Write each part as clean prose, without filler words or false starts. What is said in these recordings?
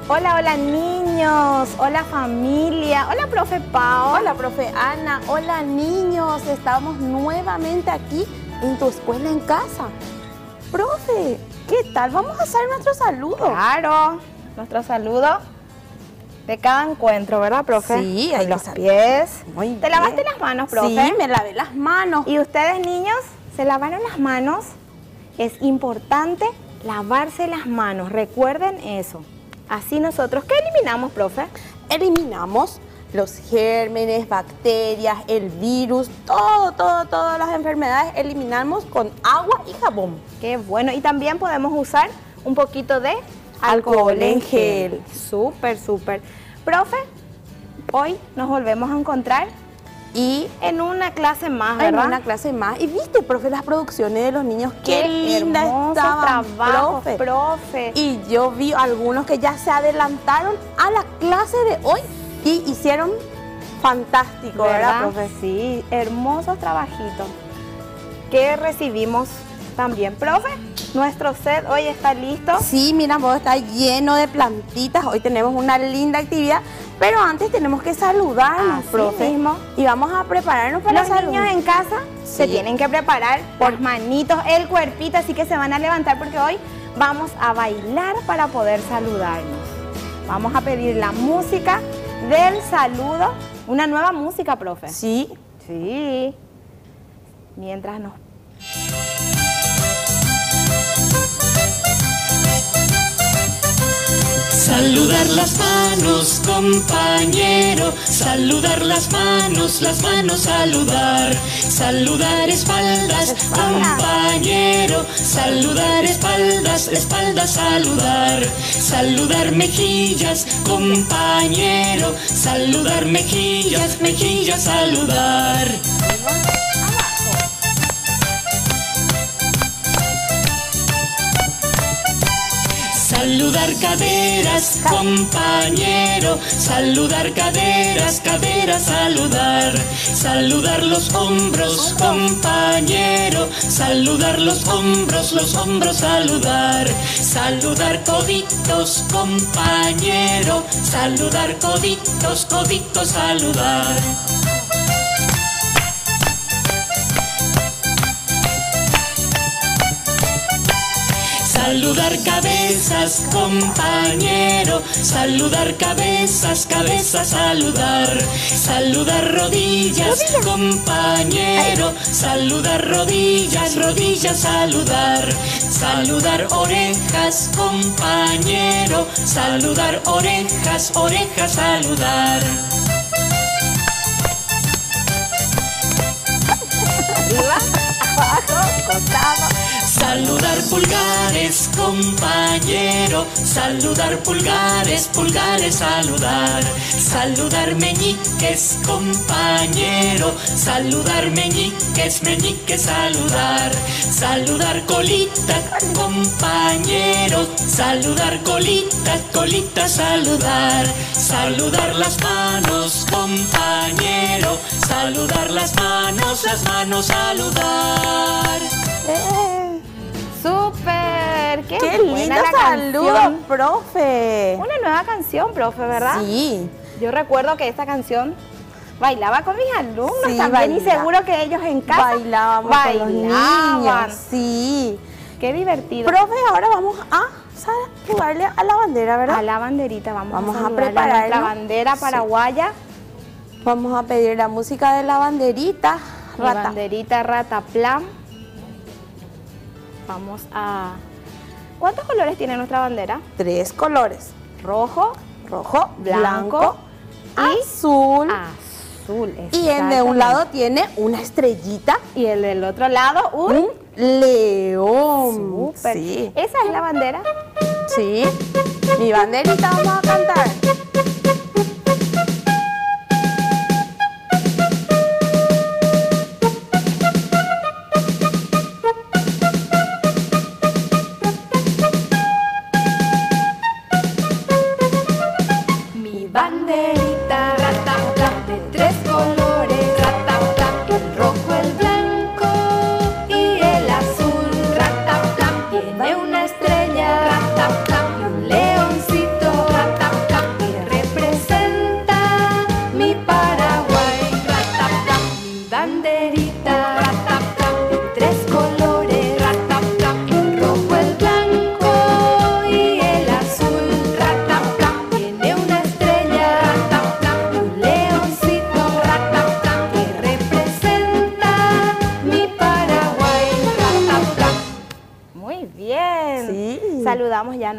Hola, hola niños, hola familia, hola profe Pao. Hola profe Ana, hola niños, estamos nuevamente aquí en tu escuela en casa. Profe, ¿qué tal? Vamos a hacer nuestro saludo. Claro, nuestro saludo de cada encuentro, ¿verdad, profe? Sí, hay los pies. Muy bien. ¿Te lavaste las manos, profe? Sí, me lavé las manos. ¿Y ustedes, niños, se lavaron las manos? Es importante lavarse las manos, recuerden eso. Así nosotros, ¿qué eliminamos, profe? Eliminamos los gérmenes, bacterias, el virus, todas las enfermedades eliminamos con agua y jabón. Qué bueno. Y también podemos usar un poquito de alcohol en gel. Súper, súper. Profe, hoy nos volvemos a encontrar y en una clase más, ¿verdad? En una clase más. Y viste, profe, las producciones de los niños, qué lindas estaban, profe. Y yo vi algunos que ya se adelantaron a la clase de hoy y hicieron fantástico, ¿verdad, profe? Sí, hermosos trabajitos que recibimos también. Profe, nuestro set hoy está listo. Sí, mira, vos está lleno de plantitas. Hoy tenemos una linda actividad, pero antes tenemos que saludarnos, profe. Mismo. Y vamos a prepararnos para los niños en casa se tienen que preparar por manitos, el cuerpito, así que se van a levantar porque hoy vamos a bailar para poder saludarnos. Vamos a pedir la música del saludo, una nueva música, profe. Sí. Sí. Mientras nos... Saludar las manos, compañero, saludar las manos, saludar. Saludar espaldas, compañero, saludar espaldas, saludar. Saludar mejillas, compañero, saludar mejillas, saludar. Saludar caderas, compañero, saludar caderas, saludar. Saludar los hombros, compañero, saludar los hombros, saludar. Saludar coditos, compañero, saludar coditos, saludar. Saludar cabezas, compañero, saludar cabezas, saludar. Saludar rodillas, compañero, saludar rodillas, saludar. Saludar orejas, compañero, saludar orejas, saludar. Arriba, abajo, costado. Saludar pulgares, compañero, saludar pulgares, saludar. Saludar meñiques, compañero, saludar meñiques, saludar. Saludar colita, compañero, saludar colita, saludar. Saludar las manos, compañero, saludar las manos, saludar. ¡Súper! ¡Qué lindo saludo, profe! Una nueva canción, profe, ¿verdad? Sí. Yo recuerdo que esta canción bailaba con mis alumnos también bailaba. Y seguro que ellos en casa bailábamos con los niños. Sí. ¡Qué divertido! Profe, ahora vamos a jugarle a la bandera, ¿verdad? A la banderita, vamos a preparar la bandera paraguaya. Vamos a pedir la música de la banderita. La banderita Rataplan. Vamos a... ¿Cuántos colores tiene nuestra bandera? 3 colores. Rojo, blanco y azul. Y el de un lado tiene una estrellita. Y el del otro lado un león. Súper. Sí. ¿Esa es la bandera? Sí. Mi banderita, vamos a cantar. Banderita, rataplan, de 3 colores, rataplan, el rojo, el blanco y el azul, rataplan, tiene una estrella, rataplan, y un leoncito, rataplan.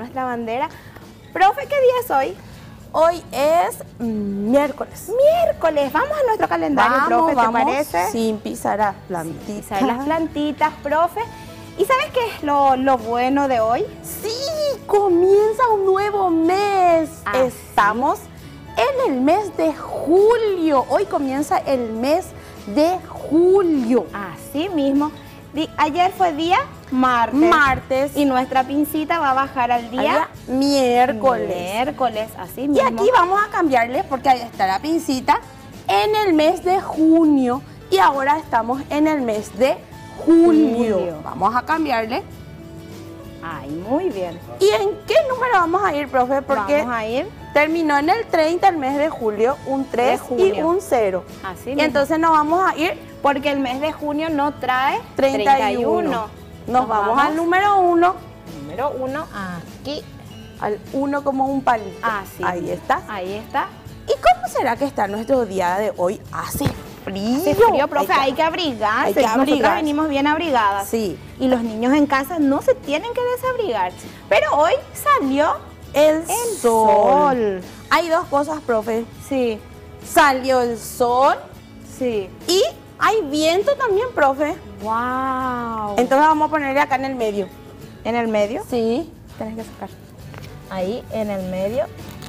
nuestra bandera. Profe, ¿qué día es hoy? Hoy es miércoles. Miércoles. Vamos a nuestro calendario, profe, ¿te parece? Sin pisar las plantitas. Pisar las plantitas, profe. ¿Y sabes qué es lo bueno de hoy? Sí, comienza un nuevo mes. Estamos en el mes de julio. Hoy comienza el mes de julio. Así mismo. Ayer fue día martes. Y nuestra pincita va a bajar al día miércoles. Miércoles, así mismo. Y aquí vamos a cambiarle porque ahí está la pincita en el mes de junio. Y ahora estamos en el mes de julio. Vamos a cambiarle. Ay, muy bien. ¿Y en qué número vamos a ir, profe? Porque vamos a ir. Terminó en el 30 el mes de julio, un 3 y un 0. Así y mismo. entonces nos vamos a ir porque el mes de junio no trae 31. Nos vamos al número 1. Número 1, aquí. Al 1 como un palito. Así. Ahí está. Ahí está. ¿Y cómo será que está nuestro día de hoy? Hace frío. Hace frío, profe, hay que abrigarse. Hay que abrigarse. Nosotras venimos bien abrigadas. Sí. Y los niños en casa no se tienen que desabrigar. Pero hoy salió el sol. Hay dos cosas, profe. Sí. Salió el sol. Sí. Y hay viento también, profe. ¡Wow! Entonces vamos a ponerle acá en el medio. ¿En el medio? Sí. Tienes que sacar. Ahí, en el medio.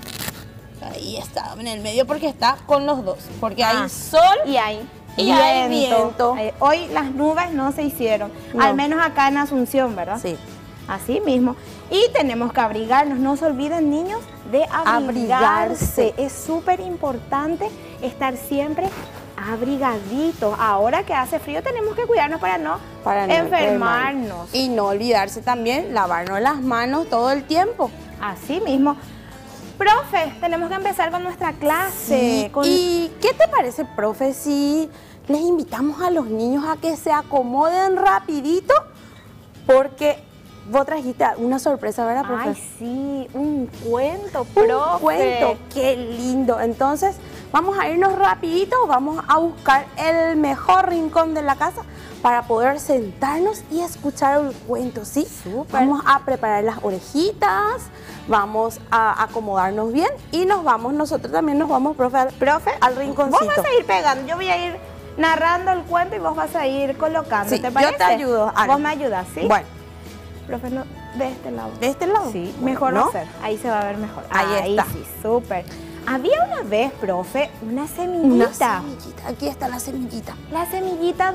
Ahí está, en el medio porque está con los dos. Porque hay sol y hay viento. Hoy las nubes no se hicieron. No. Al menos acá en Asunción, ¿verdad? Sí. Así mismo. Y tenemos que abrigarnos. No se olviden, niños, de abrigarse. Es súper importante estar siempre abrigaditos. Ahora que hace frío tenemos que cuidarnos para no enfermarnos. Y no olvidarse también lavarnos las manos todo el tiempo. Así mismo. Profe, tenemos que empezar con nuestra clase. Sí. ¿Y qué te parece, profe, si les invitamos a los niños a que se acomoden rapidito? Porque vos trajiste una sorpresa, ¿verdad, profe? Ay, sí, un cuento, profe. Un cuento, qué lindo. Entonces, vamos a irnos rapidito, vamos a buscar el mejor rincón de la casa para poder sentarnos y escuchar el cuento, ¿sí? Súper. Vamos a preparar las orejitas, vamos a acomodarnos bien y nosotros también nos vamos, profe, al rinconcito. Vos vas a ir pegando, yo voy a ir narrando el cuento y vos vas a ir colocando, sí, ¿te parece? Yo te ayudo, Ana. Vos me ayudas, ¿sí? Bueno. Profe, no, de este lado. ¿De este lado? Sí, mejor ¿no? va a ser. Ahí se va a ver mejor. Ahí está. Sí, súper. Había una vez, profe, una semillita. Una semillita. Aquí está la semillita. La semillita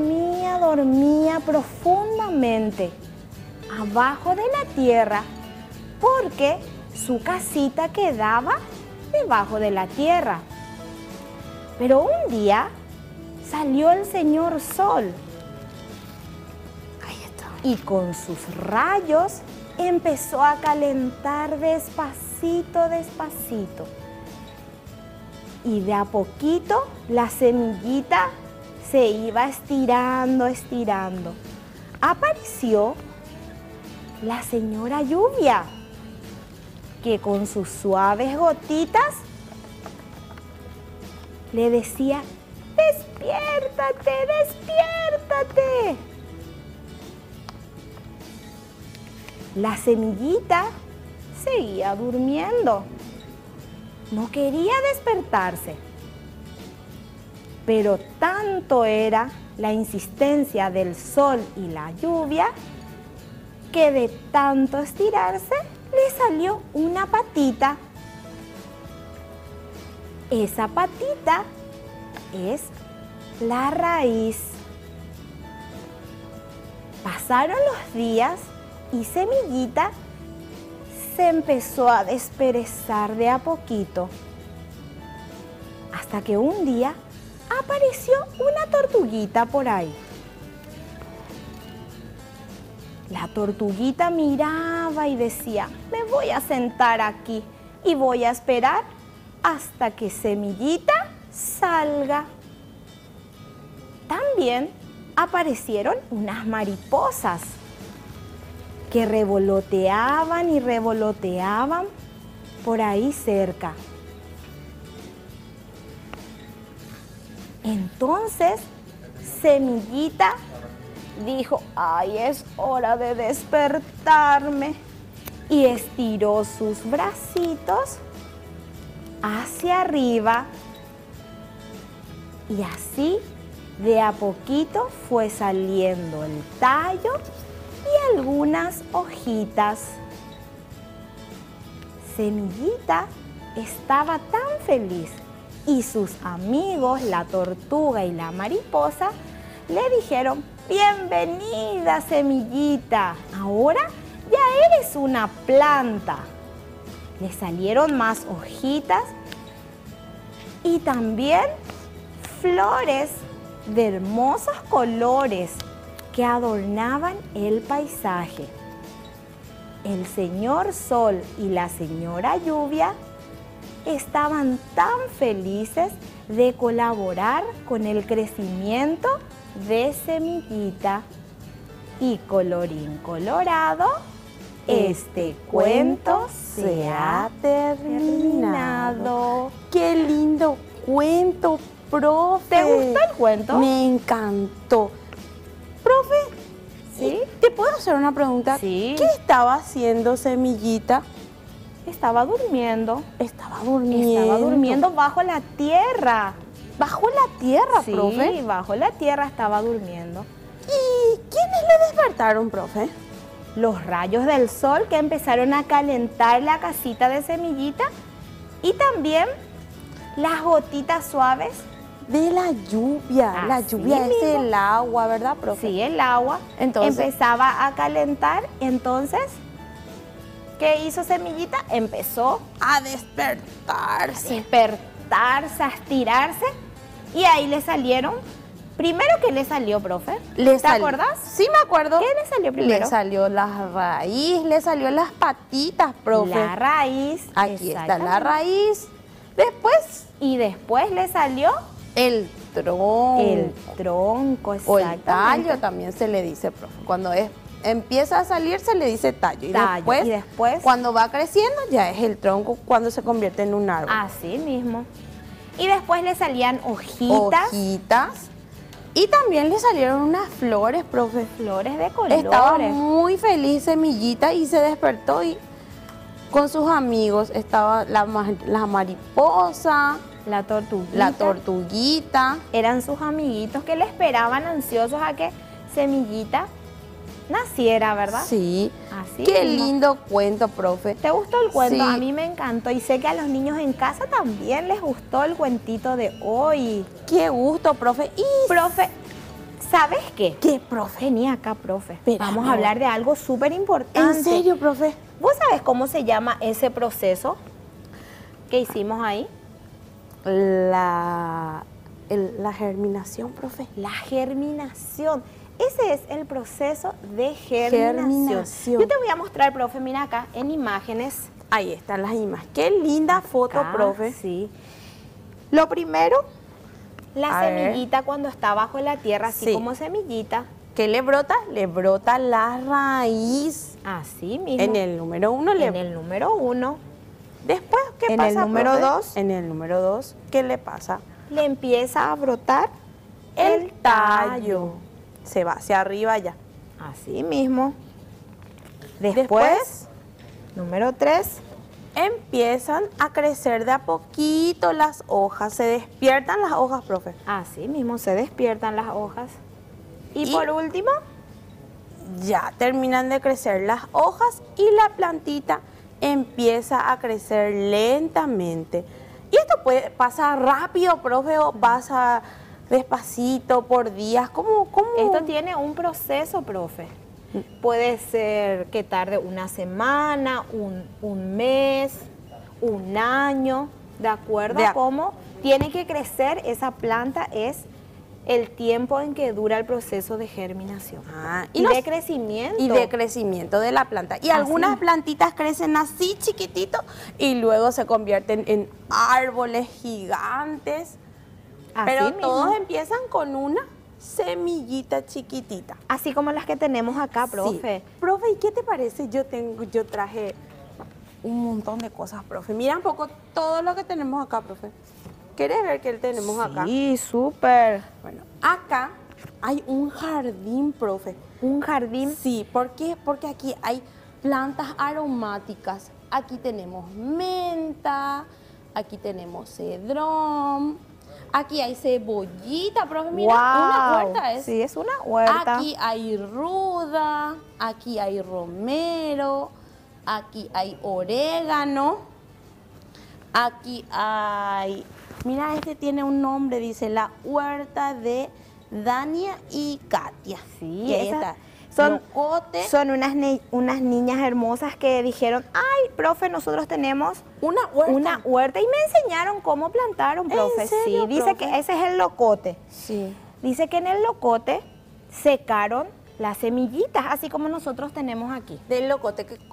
dormía profundamente abajo de la tierra porque su casita quedaba debajo de la tierra. Pero un día salió el señor Sol. Ahí está. Y con sus rayos empezó a calentar despacito, despacito. Y de a poquito la semillita se iba estirando, estirando. Apareció la señora Lluvia, que con sus suaves gotitas le decía: ¡despiértate, despiértate! La semillita seguía durmiendo. No quería despertarse. Pero tanto era la insistencia del sol y la lluvia que de tanto estirarse le salió una patita. Esa patita es la raíz. Pasaron los días y Semillita se empezó a desperezar de a poquito, hasta que un día apareció una tortuguita por ahí. La tortuguita miraba y decía: me voy a sentar aquí y voy a esperar hasta que Semillita salga. También aparecieron unas mariposas que revoloteaban y revoloteaban por ahí cerca. Entonces Semillita dijo: ay, es hora de despertarme. y estiró sus bracitos hacia arriba y así de a poquito fue saliendo el tallo y algunas hojitas. Semillita estaba tan feliz y sus amigos, la tortuga y la mariposa, le dijeron: bienvenida, Semillita, ahora ya eres una planta. Le salieron más hojitas y también flores de hermosos colores que adornaban el paisaje. El señor Sol y la señora Lluvia estaban tan felices de colaborar con el crecimiento de Semillita. Y colorín colorado, este cuento se ha terminado. ¡Qué lindo cuento, profe! ¿Te gustó el cuento? Me encantó. Profe, ¿Sí? ¿te puedo hacer una pregunta? Sí. ¿Qué estaba haciendo Semillita? Estaba durmiendo. Estaba durmiendo. Estaba durmiendo bajo la tierra. ¿Bajo la tierra, Sí, profe? bajo la tierra estaba durmiendo. ¿Y quiénes le despertaron, profe? Los rayos del sol que empezaron a calentar la casita de Semillita y también las gotitas suaves. De la lluvia. La Así lluvia es mismo. el agua, ¿verdad, profe? Sí, el agua Entonces- empezaba a calentar. Entonces, ¿qué hizo Semillita? Empezó A a despertarse. despertarse, a estirarse y ahí le salieron. Primero, ¿qué le salió, profe? ¿Te acuerdas? Sí, me acuerdo. ¿Qué le salió primero? Le salió la raíz, le salió las patitas, profe. La raíz. Aquí está la exactamente. raíz. Después, Y después le salió el tronco. el tronco, o el exactamente. tallo también se le dice, profe. Cuando empieza a salir se le dice tallo. Tallo, y después- cuando va creciendo, ya es el tronco cuando se convierte en un árbol. Así mismo. Y después le salían hojitas, Hojitas. Y también le salieron unas flores, profe. flores de colores. Estaba muy feliz Semillita y se despertó y con sus amigos estaba la mariposa, La tortuguita. la tortuguita. Eran sus amiguitos que le esperaban ansiosos a que Semillita naciera, ¿verdad? Sí. Así Qué mismo. lindo cuento, profe. ¿Te gustó el cuento? Sí. A mí me encantó y sé que a los niños en casa también les gustó el cuentito de hoy. Qué gusto, profe. Y Profe, ¿sabes qué? ¿qué, profe? Vení acá, profe. Espera, Vamos no. a hablar de algo súper importante. ¿En serio, profe? ¿Vos sabés cómo se llama ese proceso que hicimos ahí? La germinación, profe. La germinación. Ese es el proceso de germinación. Germinación. Yo te voy a mostrar, profe, mira acá, en imágenes. Ahí están las imágenes. Qué linda foto, Acá, profe. Sí. Lo primero, la A ver. semillita cuando está bajo la tierra, así Sí. como semillita. ¿Qué le brota? Le brota la raíz. Así mismo. En el número 1 En el número 1. Después, ¿qué En pasa, el número profe? 2. En el número 2, ¿qué le pasa? Le empieza a brotar El tallo. Se va hacia arriba ya. Así mismo. Después, Después, número 3. empiezan a crecer de a poquito las hojas. Se despiertan las hojas, profe. Así mismo se despiertan las hojas. Y por último, Ya terminan de crecer las hojas y la plantita empieza a crecer lentamente. Y esto pasa rápido, profe, o pasa despacito por días. ¿Cómo? esto tiene un proceso, profe. Puede ser que tarde una semana, un mes, un año, de acuerdo De a ac- cómo tiene que crecer esa planta, es el tiempo en que dura el proceso de germinación. Ah, Y de crecimiento. Y de crecimiento de la planta. Y Así. algunas plantitas crecen así chiquititos y luego se convierten en árboles gigantes. Así Pero mismo. todos empiezan con una semillita chiquitita. Así como las que tenemos acá, profe. Sí. Profe, ¿y qué te parece? Yo traje un montón de cosas, profe. Mira un poco todo lo que tenemos acá, profe. ¿Quieres ver qué tenemos acá? Sí, súper. Bueno, acá hay un jardín, profe. Un jardín. Sí, ¿por qué? Porque aquí hay plantas aromáticas. Aquí tenemos menta, aquí tenemos cedrón, aquí hay cebollita, profe, mira, una huerta es. Sí, es una huerta. Aquí hay ruda, aquí hay romero, aquí hay orégano, aquí hay, mira, este tiene un nombre, dice la huerta de Dania y Katia. Sí, y ahí esas está. son, Locote, son unas niñas hermosas que dijeron, ay, profe, nosotros tenemos una huerta. y me enseñaron cómo plantaron, profe. ¿En serio, sí, dice profe? que ese es el locote. Sí. Dice que en el locote secaron las semillitas, así como nosotros tenemos aquí. Del locote que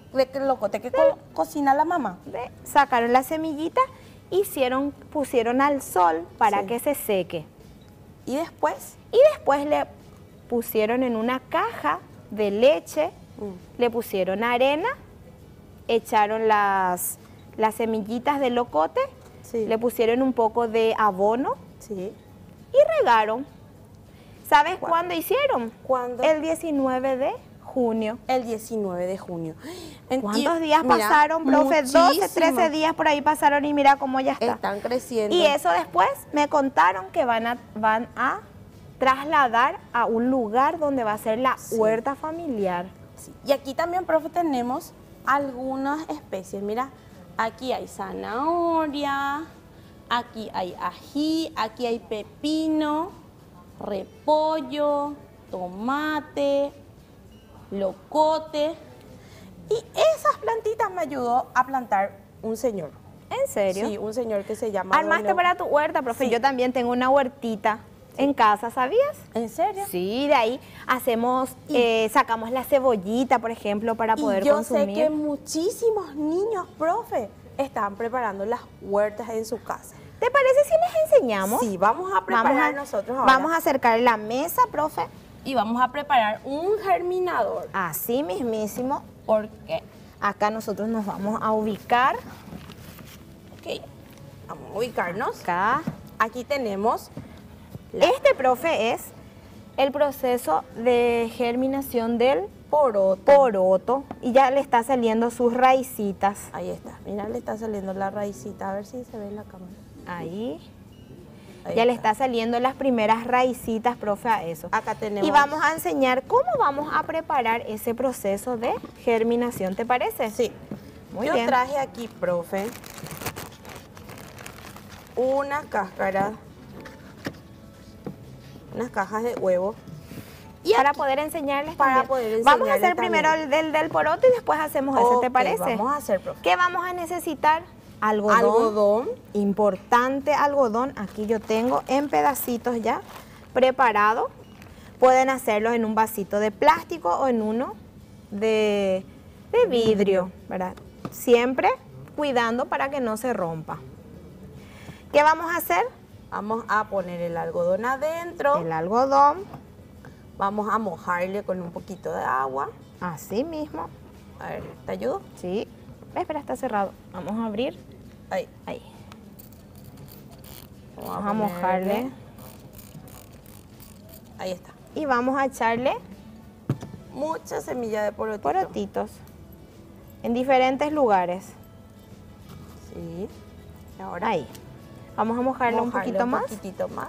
cocina la mamá. Sacaron las semillitas, pusieron al sol para Sí. que se seque. Y después, Y después le pusieron en una caja de leche, le pusieron arena, echaron las semillitas de locote, Sí. le pusieron un poco de abono sí. y regaron. ¿Sabes cuándo hicieron? ¿Cuándo? El 19 de junio. El 19 de junio. ¿Cuántos días pasaron, profe? 12, 13 días por ahí pasaron y mira cómo ya está. Están creciendo. Y eso después me contaron que van a trasladar a un lugar donde va a ser la huerta familiar. Sí. Y aquí también, profe, tenemos algunas especies. Mira, aquí hay zanahoria, aquí hay ají, aquí hay pepino, repollo, tomate, locote. Y esas plantitas me ayudó a plantar un señor. ¿En serio? Sí, un señor que se llama... ¿Armaste Don para tu huerta, profe? Sí. Yo también tengo una huertita en casa, ¿sabías? ¿En serio? Sí, de ahí sacamos la cebollita, por ejemplo, para poder y yo consumir. sé que muchísimos niños, profe, están preparando las huertas en su casa. ¿Te parece si les enseñamos? Sí, vamos a preparar nosotros ahora. Vamos a acercar la mesa, profe. Y vamos a preparar un germinador. Así mismísimo, porque acá nosotros nos vamos a ubicar. Ok, vamos a ubicarnos. Acá. Aquí tenemos... Este, profe, es el proceso de germinación del poroto. poroto y ya le está saliendo sus raicitas. Ahí está, mira, le está saliendo la raicita. A ver si se ve en la cámara. Ahí. Ahí Ya le está saliendo las primeras raicitas, profe, a eso. Acá tenemos... Y vamos a enseñar cómo vamos a preparar ese proceso de germinación, ¿te parece? Sí. Muy Yo bien. traje aquí, profe, una cáscara, unas cajas de huevo. Y para poder enseñarles Para también. poder Vamos a enseñarles hacer primero también. el del poroto y después hacemos ese, ¿te Ok, parece? vamos a hacer, profe. ¿Qué vamos a necesitar? Algodón. Algodón. Importante algodón. Aquí yo tengo en pedacitos ya preparado. Pueden hacerlo en un vasito de plástico o en uno de vidrio, ¿verdad? Siempre cuidando para que no se rompa. ¿Qué vamos a hacer? Vamos a poner el algodón adentro. El algodón, Vamos a mojarle con un poquito de agua. así mismo. A ver, ¿te ayudo? Sí. Espera, está cerrado. Vamos a abrir. Ahí. Ahí. Vamos Vamos a mojarle. Ahí está. Y vamos a echarle Mucha semilla de porotito. porotitos en diferentes lugares. Sí. Y ahora Ahí. Vamos a mojarle un poquito más. Un poquitito más.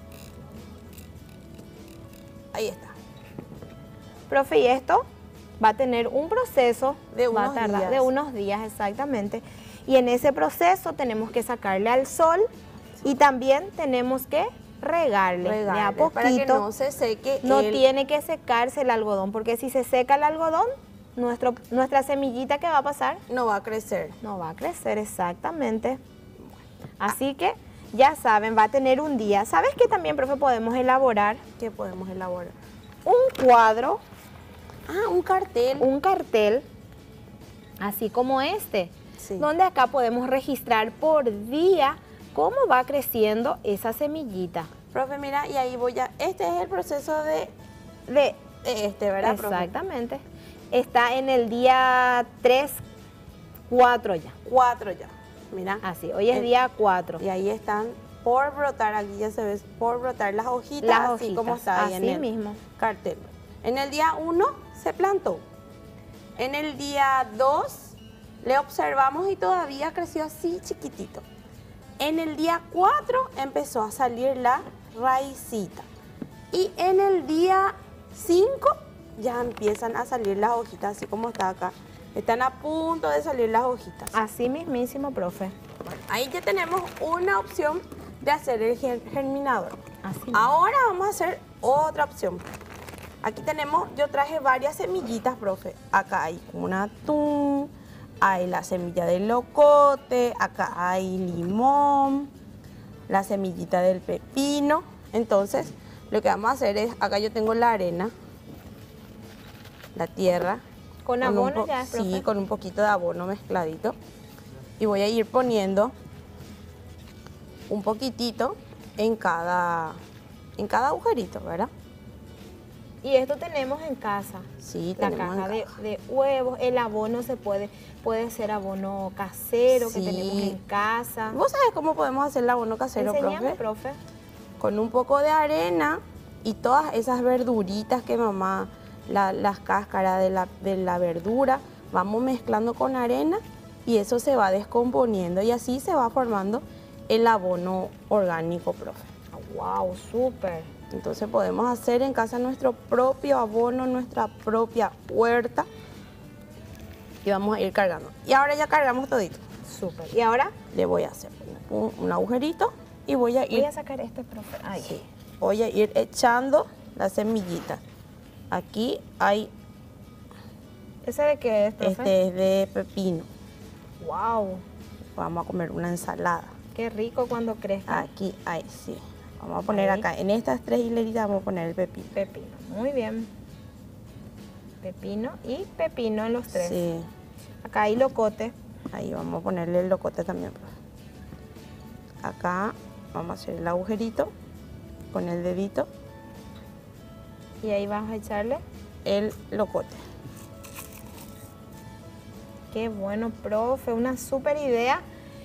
Ahí está. Profe, y esto va a tener un proceso De va a unos tardar días. de unos días exactamente. Y en ese proceso tenemos que sacarle al sol y también tenemos que regarle de a Regarle poquito. para que no se seque. No el- tiene que secarse el algodón, porque si se seca el algodón, nuestra semillita, ¿qué va a pasar? No va a crecer. No va a crecer exactamente. Así que ya saben, va a tener un día. ¿Sabes qué también, profe, podemos elaborar? ¿Qué podemos elaborar? Un cuadro, Ah, un cartel. un cartel, así como este, Sí. donde acá podemos registrar por día cómo va creciendo esa semillita. Profe, mira, y ahí voy a... Este es el proceso de De, ¿verdad, profe? exactamente. Está en el día 3, 4 ya. 4 ya. Mira. Así, hoy es día 4. Y ahí están por brotar, aquí ya se ve por brotar las hojitas, Las así hojitas, como está ahí en así el mismo. cartel. En el día 1 se plantó. En el día 2 le observamos y todavía creció así chiquitito. En el día 4 empezó a salir la raicita. Y en el día 5 ya empiezan a salir las hojitas, así como está acá. Están a punto de salir las hojitas. Así mismísimo, profe. Ahí ya tenemos una opción de hacer el germinador. Así. Ahora vamos a hacer otra opción. Aquí tenemos, yo traje varias semillitas, profe. Acá hay un atún, hay la semilla del locote, acá hay limón, la semillita del pepino. Entonces, lo que vamos a hacer es, acá yo tengo la arena, la tierra. ¿Con abono ya, profe? Sí, con un poquito de abono mezcladito. Y voy a ir poniendo un poquitito en cada agujerito, ¿verdad? Y esto tenemos en casa. Sí, La tenemos caja en casa. de huevos, el abono puede ser abono casero que Sí. tenemos en casa. ¿Vos sabés cómo podemos hacer el abono casero, Enseñame, profe? profe. Con un poco de arena y todas esas verduritas que mamá, las cáscaras de la verdura, vamos mezclando con arena y eso se va descomponiendo y así se va formando el abono orgánico, profe. Wow, súper. Entonces podemos hacer en casa nuestro propio abono, nuestra propia huerta y vamos a ir cargando. Y ahora ya cargamos todito. Súper. Y ahora Le voy a hacer un agujerito y voy a ir, voy a sacar este, profe. Ahí. sí, voy a ir echando las semillitas. Aquí hay, ¿Ese de qué es, profe? este es de pepino. Wow, Vamos a comer una ensalada. qué rico cuando crezca. Aquí hay, sí. Vamos a poner Ahí. acá, en estas 3 hileritas vamos a poner el pepino. Pepino, muy bien. Pepino y pepino en los tres. Sí, Acá hay locote. ahí vamos a ponerle el locote también, profe. Acá vamos a hacer el agujerito con el dedito, Y ahí vas a echarle. el locote. Qué bueno, profe. Una súper idea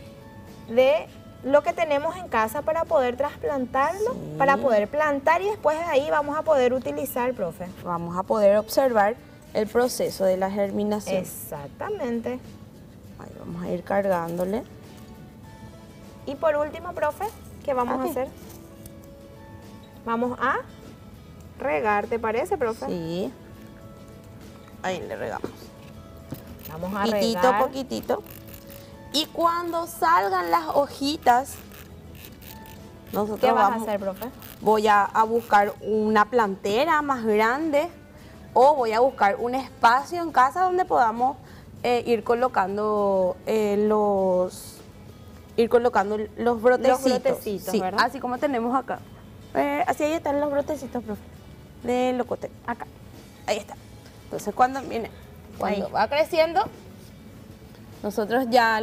de lo que tenemos en casa para poder trasplantarlo, Sí. para poder plantar y después de ahí vamos a poder utilizar, profe. Vamos a poder observar el proceso de la germinación. Exactamente. Ahí vamos a ir cargándole. Y por último, profe, ¿qué vamos Aquí. a hacer? Vamos a regar, ¿te parece, profe? Sí. Ahí le regamos. Vamos a Poquitito, regar. poquitito. Y cuando salgan las hojitas, nosotros ¿Qué vas a vamos, hacer, profe? voy a buscar una plantera más grande o voy a buscar un espacio en casa donde podamos ir colocando los brotecitos. brotecitos, Sí, ¿verdad? así como tenemos acá. Así ahí están los brotecitos, profe, de locote. Acá. Ahí está. Entonces cuando Ahí. va creciendo, nosotros ya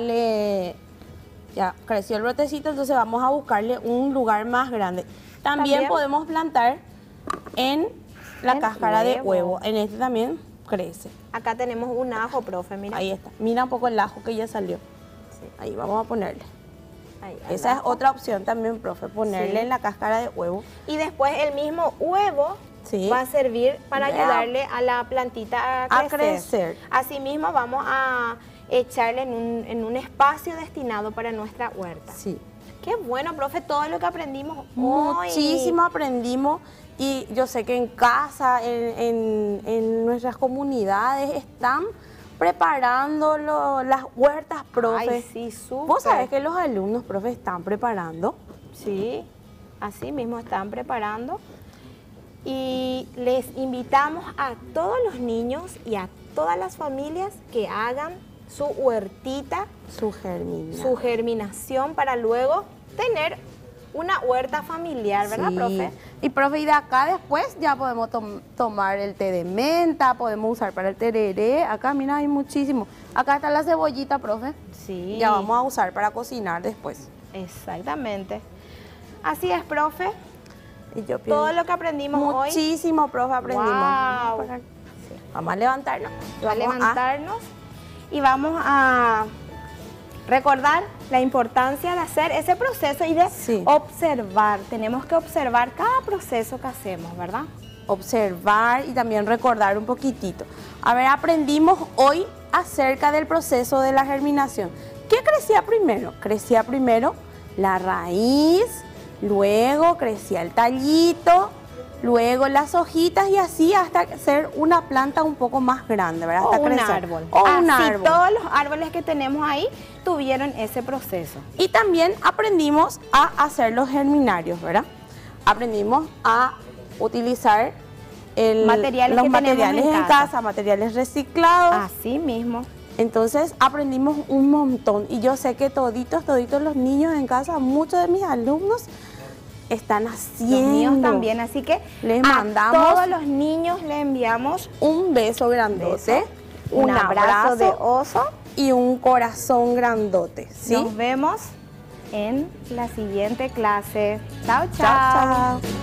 creció el brotecito, entonces vamos a buscarle un lugar más grande. También podemos plantar en la En cáscara de huevo. huevo. En este también crece. Acá tenemos un ajo, profe, mira. Ahí está. Mira un poco el ajo que ya salió. Sí. Ahí vamos a ponerle. Ahí, Esa es abajo. otra opción también, profe, ponerle Sí. en la cáscara de huevo. Y después el mismo huevo Sí. va a servir para Ya. ayudarle a la plantita a crecer. Asimismo vamos a echarle en un espacio destinado para nuestra huerta. Sí. Qué bueno, profe, todo lo que aprendimos hoy. Muchísimo aprendimos y yo sé que en casa, en nuestras comunidades están preparando las huertas, profe. Ay, sí, súper. ¿Vos sabés que los alumnos, profe, están preparando? Sí, así mismo están preparando. Y les invitamos a todos los niños y a todas las familias que hagan su huertita, Su germinación. su germinación para luego tener una huerta familiar, ¿verdad, Sí. profe? Y profe, y de acá después ya podemos tomar el té de menta, podemos usar para el tereré. Acá, mira, hay muchísimo. Acá está la cebollita, profe. Sí. Ya vamos a usar para cocinar después. Exactamente. Así es, profe. Y yo Todo lo que aprendimos hoy. muchísimo, profe, aprendimos. Wow. Vamos a levantarnos. Va a levantarnos y vamos a recordar la importancia de hacer ese proceso y de Sí. observar. Tenemos que observar cada proceso que hacemos, ¿verdad? observar y también recordar un poquitito. A ver, aprendimos hoy acerca del proceso de la germinación. ¿Qué crecía primero? Crecía primero la raíz, luego crecía el tallito, luego las hojitas y así hasta ser una planta un poco más grande, ¿verdad? Hasta O un crecer. árbol. O un Así, árbol. todos los árboles que tenemos ahí tuvieron ese proceso. Y también aprendimos a hacer los germinarios, ¿verdad? Aprendimos a utilizar Materiales los que tenemos materiales en en casa. casa, materiales reciclados. Así mismo. Entonces aprendimos un montón y yo sé que toditos los niños en casa, muchos de mis alumnos están haciendo. Los míos también, así que Les a mandamos todos los niños le enviamos un beso grandote, un abrazo de oso. y un corazón grandote, ¿sí? Nos vemos en la siguiente clase. Chao, chao. Chao, chao.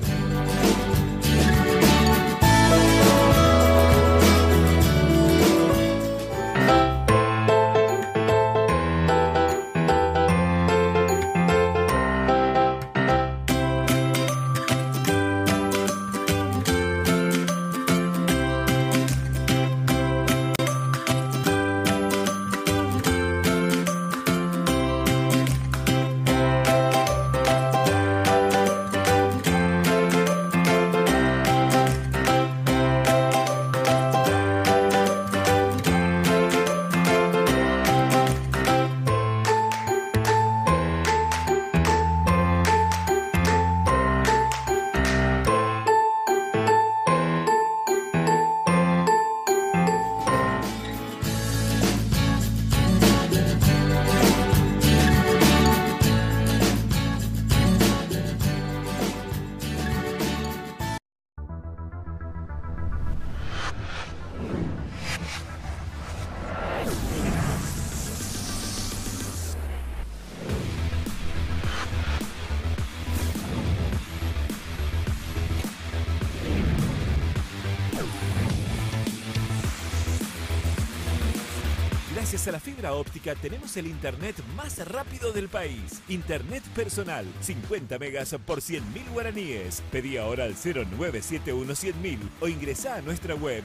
Gracias a la fibra óptica tenemos el internet más rápido del país. Internet personal, 50 megas por 100.000 guaraníes. Pedí ahora al 0971-100.000 o ingresá a nuestra web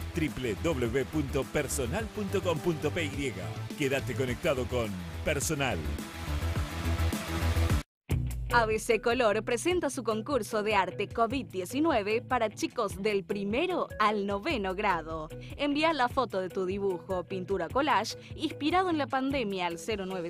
www.personal.com.py. Quédate conectado con Personal. ABC Color presenta su concurso de arte COVID-19 para chicos del 1º al 9º grado. Envía la foto de tu dibujo, pintura collage, inspirado en la pandemia al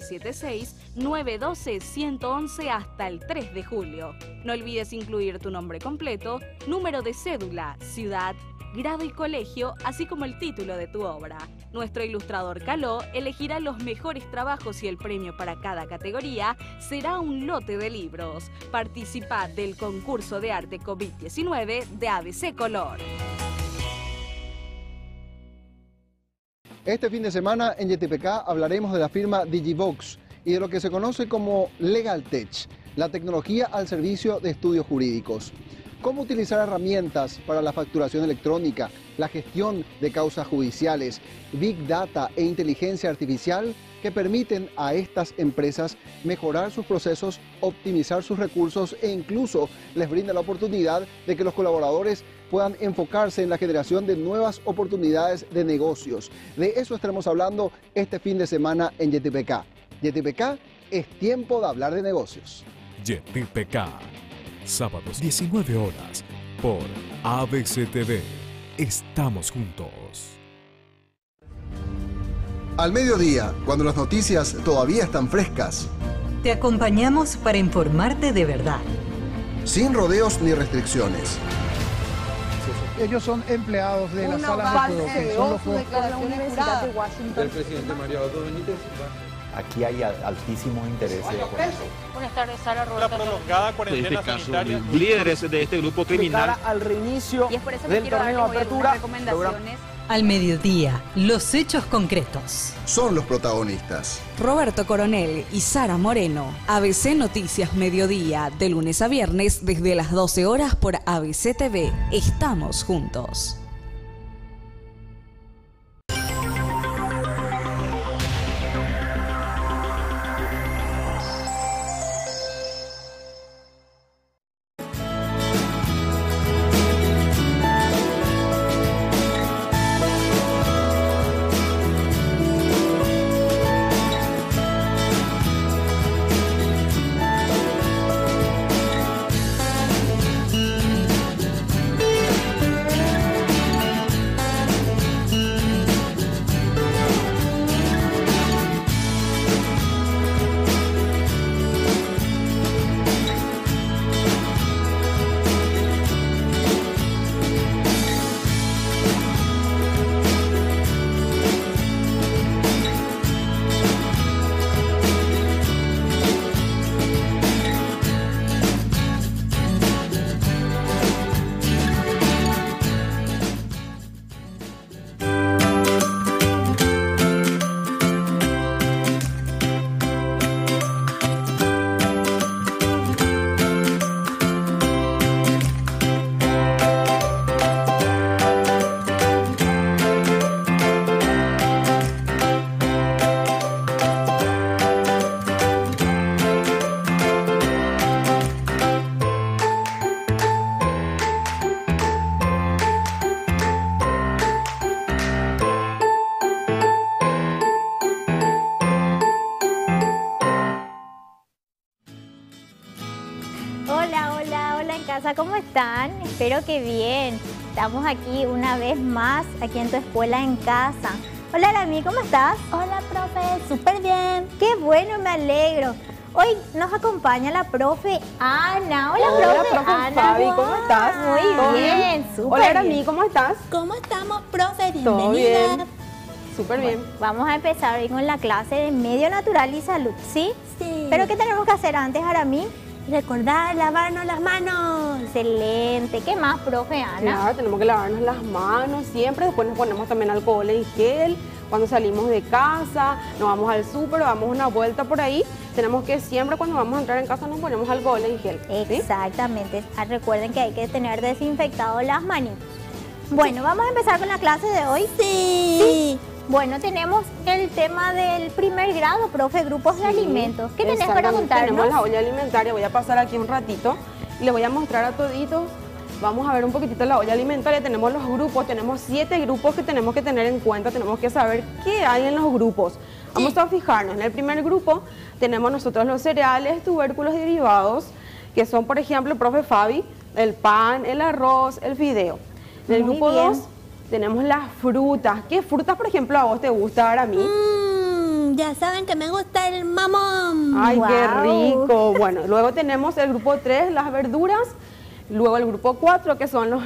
0976-912-111 hasta el 3 de julio. No olvides incluir tu nombre completo, número de cédula, ciudad, grado y colegio, así como el título de tu obra. Nuestro ilustrador Caló elegirá los mejores trabajos y el premio para cada categoría será un lote de libros. Participa del concurso de arte COVID-19 de ABC Color. Este fin de semana en YTPK hablaremos de la firma Digivox y de lo que se conoce como Legal Tech, la tecnología al servicio de estudios jurídicos. Cómo utilizar herramientas para la facturación electrónica, la gestión de causas judiciales, Big Data e inteligencia artificial que permiten a estas empresas mejorar sus procesos, optimizar sus recursos e incluso les brinda la oportunidad de que los colaboradores puedan enfocarse en la generación de nuevas oportunidades de negocios. De eso estaremos hablando este fin de semana en YTPK. YTPK es tiempo de hablar de negocios. YTPK. Sábados 19 horas por ABC TV. Estamos juntos. Al mediodía, cuando las noticias todavía están frescas, Te acompañamos para informarte de verdad. sin rodeos ni restricciones. Ellos son empleados de las salas de juego, que son los juegos. Del presidente Mario Aldo Benítez. Aquí hay altísimos intereses. Buenas tardes, Sara La prolongada cuarentena sanitaria. Líderes de este grupo criminal. Al reinicio y es por eso que quiero darles hoy algunas recomendaciones. Al mediodía, los hechos concretos. Son los protagonistas. Roberto Coronel y Sara Moreno. ABC Noticias Mediodía, de lunes a viernes desde las 12 horas por ABC TV. Estamos juntos. Hola, hola, hola en casa, ¿cómo están? Espero que bien. Estamos aquí una vez más, aquí en tu escuela en casa. Hola, Arami, ¿cómo estás? Hola, profe, súper bien. Qué bueno, me alegro. Hoy nos acompaña la profe Ana. Hola, profe Ana. Fabi, ¿cómo estás? Muy bien, súper Hola, Arami, ¿cómo estás? ¿Cómo estamos, profe? Todo Bienvenida. bien. Súper bien. Vamos a empezar hoy con la clase de Medio Natural y Salud, ¿sí? Sí. ¿Pero qué tenemos que hacer antes, Arami? Recordar lavarnos las manos. Excelente. ¿Qué más, profe Ana? Claro, tenemos que lavarnos las manos siempre. Después nos ponemos también alcohol en gel. Cuando salimos de casa, nos vamos al súper, damos una vuelta por ahí. Tenemos que siempre cuando vamos a entrar en casa nos ponemos alcohol en gel. ¿Sí? Exactamente. Recuerden que hay que tener desinfectado las manitos. Bueno, vamos a empezar con la clase de hoy. Sí. Bueno, tenemos el tema del primer grado, profe, grupos de alimentos. ¿Qué tenés para contarnos? Tenemos la olla alimentaria. Voy a pasar aquí un ratito y les voy a mostrar a toditos. Vamos a ver un poquitito la olla alimentaria. Tenemos los grupos, tenemos 7 grupos que tenemos que tener en cuenta. Tenemos que saber qué hay en los grupos. Vamos a fijarnos. En el primer grupo tenemos nosotros los cereales, tubérculos y derivados, que son, por ejemplo, profe Fabi, el pan, el arroz, el fideo. En el grupo 2 tenemos las frutas. ¿Qué frutas, por ejemplo, a vos te gusta, ahora a mí? Ya saben que me gusta el mamón. ¡Ay, qué rico! Bueno, luego tenemos el grupo 3, las verduras. Luego el grupo 4, que son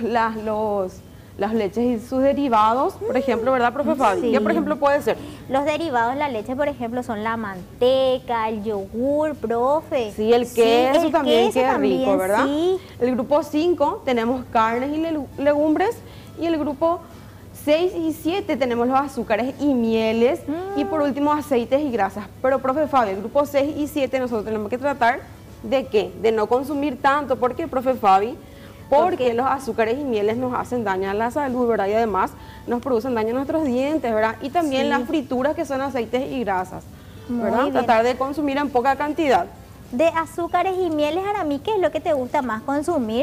las leches y sus derivados. Por ejemplo, ¿verdad, profe Fabi? Sí. ¿Qué, por ejemplo, puede ser? Los derivados de la leche, por ejemplo, son la manteca, el yogur, profe. Sí, el queso el también, queso qué también, rico, ¿verdad? sí. El grupo 5 tenemos carnes y legumbres. Y el grupo 6 y 7 tenemos los azúcares y mieles. Y por último, aceites y grasas. Pero, profe Fabi, el grupo 6 y 7 nosotros tenemos que tratar de ¿qué? De no consumir tanto. ¿Por qué, profe Fabi? Porque los azúcares y mieles nos hacen daño a la salud, ¿verdad? Y además nos producen daño a nuestros dientes, ¿verdad? Y también las frituras, que son aceites y grasas, ¿verdad? Muy bien. Tratar de consumir en poca cantidad. De azúcares y mieles, Arami, ¿qué es lo que te gusta más consumir?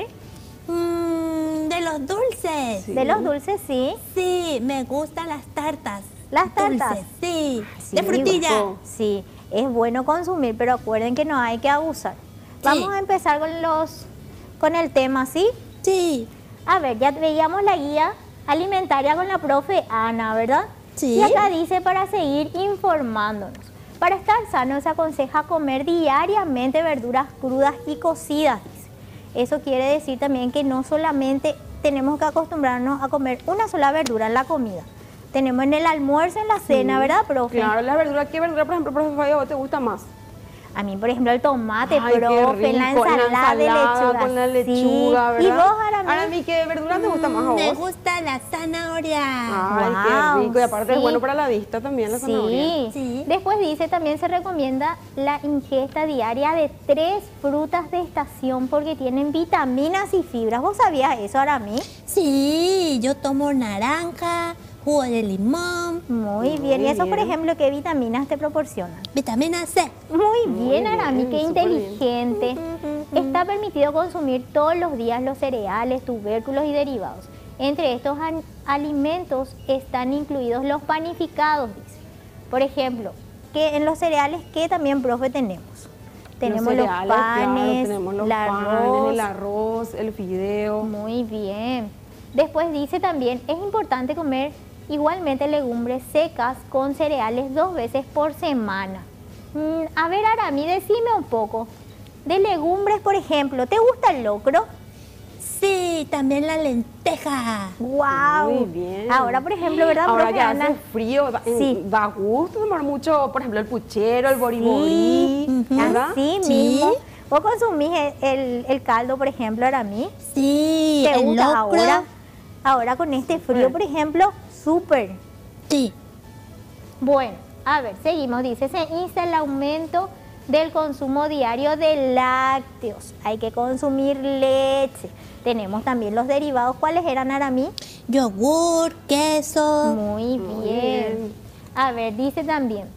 De los dulces. Sí. ¿De los dulces, sí? Sí, me gustan las tartas. ¿Las tartas? Dulces, sí. Sí, De frutilla. Sí, es bueno consumir, pero acuerden que no hay que abusar. Vamos a empezar con el tema, ¿sí? Sí. A ver, ya veíamos la guía alimentaria con la profe Ana, ¿verdad? Sí. Y acá dice para seguir informándonos. Para estar sano se aconseja comer diariamente verduras crudas y cocidas, dice. Eso quiere decir también que no solamente tenemos que acostumbrarnos a comer una sola verdura en la comida. Tenemos en el almuerzo, en la cena, ¿verdad, profe? Claro, la verdura. ¿Qué verdura, por ejemplo, profe Fabi, a vos te gusta más? A mí, por ejemplo, el tomate, Ay, profe, la ensalada de lechuga. Con la lechuga, sí. ¿verdad? ¿Y vos, Arami? Arami, ¿qué verdura te gusta más a vos? Me gusta la zanahoria. Ay, qué rico. Y aparte es bueno para la vista también la zanahoria. Sí. Después dice, también se recomienda la ingesta diaria de 3 frutas de estación porque tienen vitaminas y fibras. ¿Vos sabías eso, Arami? Sí, yo tomo naranja, jugo de limón. Muy bien. ¿Y eso, por ejemplo, qué vitaminas te proporcionan? Vitamina C. Muy bien, Arami, qué inteligente. Está permitido consumir todos los días los cereales, tubérculos y derivados. Entre estos alimentos están incluidos los panificados, dice. Por ejemplo, que en los cereales, ¿qué también, profe, tenemos? Tenemos los cereales, panes, claro, tenemos los el panes, el arroz, el fideo. Muy bien. Después dice también, es importante comer igualmente legumbres secas con cereales 2 veces por semana. A ver, Arami, decime un poco. De legumbres, por ejemplo, ¿te gusta el locro? Sí, también la lenteja. ¡Wow! Muy bien. Ahora, por ejemplo, ¿verdad, Ahora profe que Ana? hace frío, da gusto tomar mucho, por ejemplo, el puchero, el boriborí, ¿verdad? Así mismo. ¿Vos consumís el caldo, por ejemplo, Arami? Sí, ¿Te el gusta locro. ahora con este frío, por ejemplo? Súper. Sí. Bueno, a ver, seguimos. Dice, se insta el aumento del consumo diario de lácteos. Hay que consumir leche. Tenemos también los derivados. ¿Cuáles eran, Arami? Yogur, queso. Muy bien. A ver, dice también.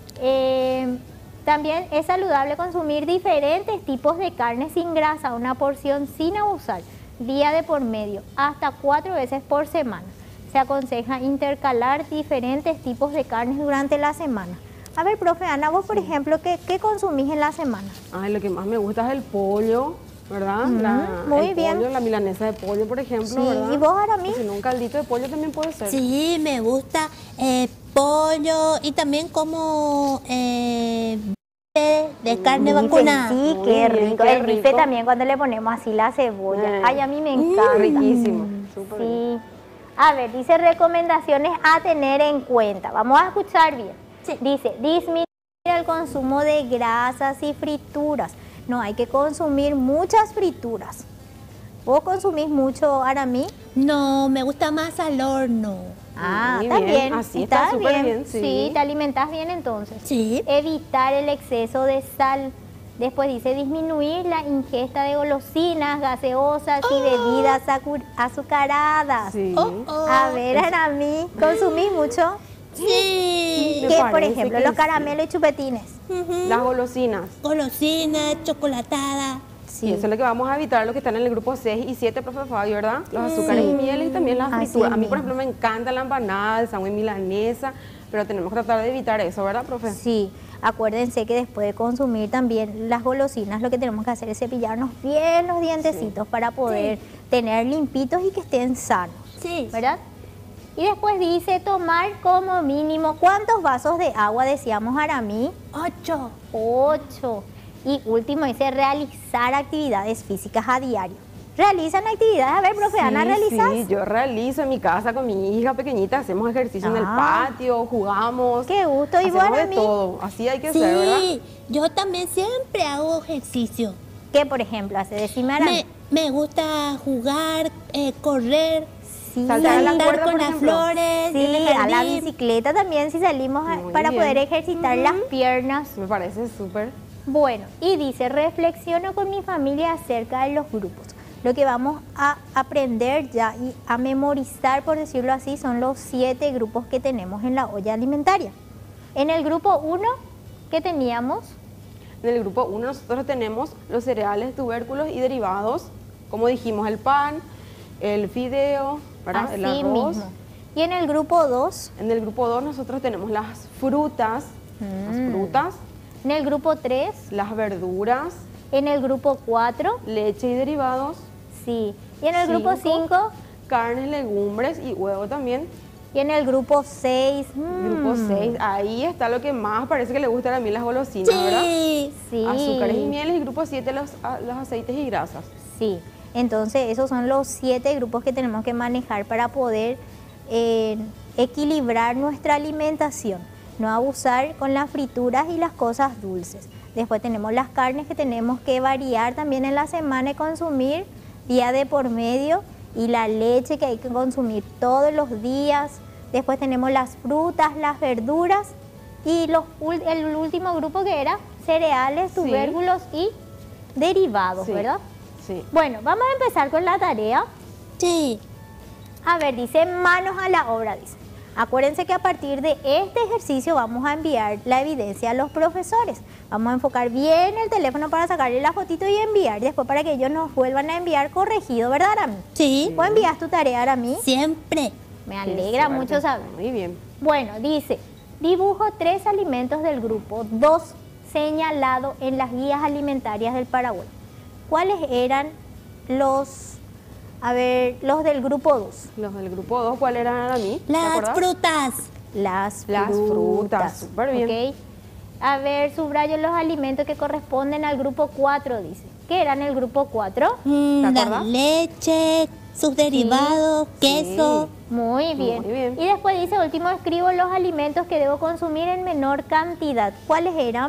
También es saludable consumir diferentes tipos de carne sin grasa, una porción sin abusar, día de por medio, hasta 4 veces por semana. Se aconseja intercalar diferentes tipos de carnes durante la semana. A ver, profe Ana, vos, por ejemplo, ¿qué consumís en la semana? Ay, lo que más me gusta es el pollo, ¿verdad? Muy el bien. Pollo, la milanesa de pollo, por ejemplo, Sí, ¿verdad? ¿y vos, Arami? Si no, un caldito de pollo también puede ser. Sí, me gusta pollo y también como de carne vacunada. Sí, qué rico. El bife también cuando le ponemos así la cebolla. Ay, a mí me encanta. Riquísimo. Súper Sí. A ver, dice recomendaciones a tener en cuenta. Vamos a escuchar bien. Dice, disminuir el consumo de grasas y frituras. No hay que consumir muchas frituras. ¿Vos consumís mucho, Arami? No, me gusta más al horno. Ah, Muy está bien. bien. Así está súper bien, sí. Sí, te alimentas bien entonces. Sí. Evitar el exceso de sal. Después dice disminuir la ingesta de golosinas, gaseosas y bebidas azucaradas. Sí. A ver, Arami, ¿consumís mucho? Sí. ¿Qué, por ejemplo? Los caramelos y chupetines. Las golosinas. Golosinas, chocolatada. Sí. Y eso es lo que vamos a evitar, los que están en el grupo 6 y 7, profe Fabi, ¿verdad? Los azúcares y mieles y también las frituras. A mí, por ejemplo, me encanta la empanada, el sándwich milanesa, pero tenemos que tratar de evitar eso, ¿verdad, profe? Sí. Acuérdense que después de consumir también las golosinas, lo que tenemos que hacer es cepillarnos bien los dientecitos para poder tener limpitos y que estén sanos. Sí. ¿Verdad? Y después dice tomar como mínimo, ¿cuántos vasos de agua decíamos, Arami? 8. 8. Y último dice realizar actividades físicas a diario. ¿Realizan actividades? A ver, profe Ana, ¿realizas? Sí, yo realizo en mi casa con mi hija pequeñita, hacemos ejercicio en el patio, jugamos. Qué gusto, y hacemos bueno, de todo, así hay que ser, ¿verdad? Sí, yo también siempre hago ejercicio. ¿Qué, por ejemplo, hace? Decime, Arami. Me gusta jugar, correr, Sí. Saltar a la saltar cuerda, con por las ejemplo. flores, en el Sí, a la jardín. bicicleta también si salimos Muy para bien. poder ejercitar las piernas. Me parece súper. Bueno, y dice, reflexiono con mi familia acerca de los grupos. Lo que vamos a aprender ya y a memorizar, por decirlo así, son los 7 grupos que tenemos en la olla alimentaria. En el grupo 1, ¿qué teníamos? En el grupo 1 nosotros tenemos los cereales, tubérculos y derivados, como dijimos, el pan, el fideo, ¿verdad? El Así arroz. mismo. Y en el grupo 2, En el grupo 2 nosotros tenemos las frutas, en el grupo 3, las verduras, en el grupo 4, leche y derivados, sí. Y en el grupo 5, carnes, legumbres y huevo también. y en el grupo 6, Grupo 6, ahí está lo que más parece que le gustan a mí, las golosinas, ¿verdad? Sí. Azúcares y mieles, y grupo 7 los aceites y grasas. Sí, entonces esos son los 7 grupos que tenemos que manejar para poder equilibrar nuestra alimentación. No abusar con las frituras y las cosas dulces. Después tenemos las carnes que tenemos que variar también en la semana y consumir día de por medio. Y la leche que hay que consumir todos los días. Después tenemos las frutas, las verduras y el último grupo que era cereales, tubérculos y derivados, ¿verdad? Sí. Bueno, vamos a empezar con la tarea. Sí. A ver, dice manos a la obra, dice. Acuérdense que a partir de este ejercicio vamos a enviar la evidencia a los profesores. Vamos a enfocar bien el teléfono para sacarle la fotito y enviar. Después para que ellos nos vuelvan a enviar corregido, ¿verdad, Arami? Sí. ¿Vos envías tu tarea, Arami? Siempre. Me alegra mucho saber. Muy bien. Bueno, dice, dibujo 3 alimentos del grupo 2 señalado en las guías alimentarias del Paraguay. ¿Cuáles eran los del grupo 2? Los del grupo 2, ¿cuáles eran a mí? Las frutas. Las frutas, súper bien. Ok. A ver, subrayo los alimentos que corresponden al grupo 4, dice. ¿Qué eran el grupo 4? La leche, sus derivados, queso. Muy bien. Muy bien. Y después dice, último, escribo los alimentos que debo consumir en menor cantidad. ¿Cuáles eran?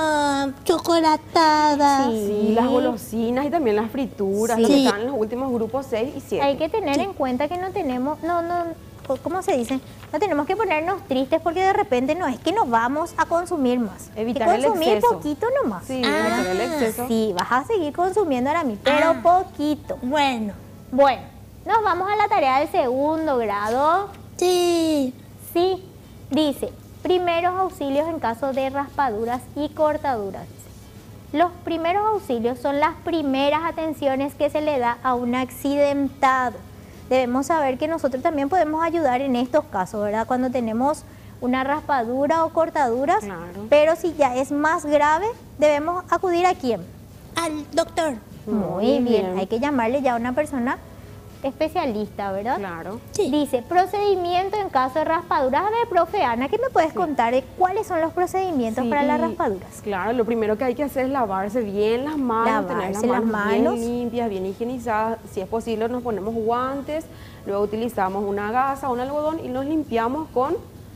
Chocolatada. Sí, las golosinas y también las frituras, Sí. lo que están en los últimos grupos 6 y 7. Hay que tener en cuenta que no tenemos, ¿cómo se dice? No tenemos que ponernos tristes porque de repente no es que no vamos a consumir más. Evitar hay que consumir el exceso. poquito nomás. Sí, evitar el exceso. Sí, vas a seguir consumiendo ahora mismo, pero poquito. Bueno. Bueno, nos vamos a la tarea del segundo grado. Sí. Sí, dice, primeros auxilios en caso de raspaduras y cortaduras. Los primeros auxilios son las primeras atenciones que se le da a un accidentado. Debemos saber que nosotros también podemos ayudar en estos casos, ¿verdad? Cuando tenemos una raspadura o cortaduras, Claro. pero si ya es más grave, debemos acudir ¿a quién? Al doctor. Muy bien. Hay que llamarle ya a una persona especialista, ¿verdad? Claro. Sí. Dice, procedimiento en caso de raspaduras. A ver, profe Ana, ¿qué me puedes contar de cuáles son los procedimientos para las raspaduras? Claro, lo primero que hay que hacer es lavarse bien las manos, tener las manos bien limpias, bien higienizadas. Si es posible, nos ponemos guantes, luego utilizamos una gasa, un algodón y nos limpiamos con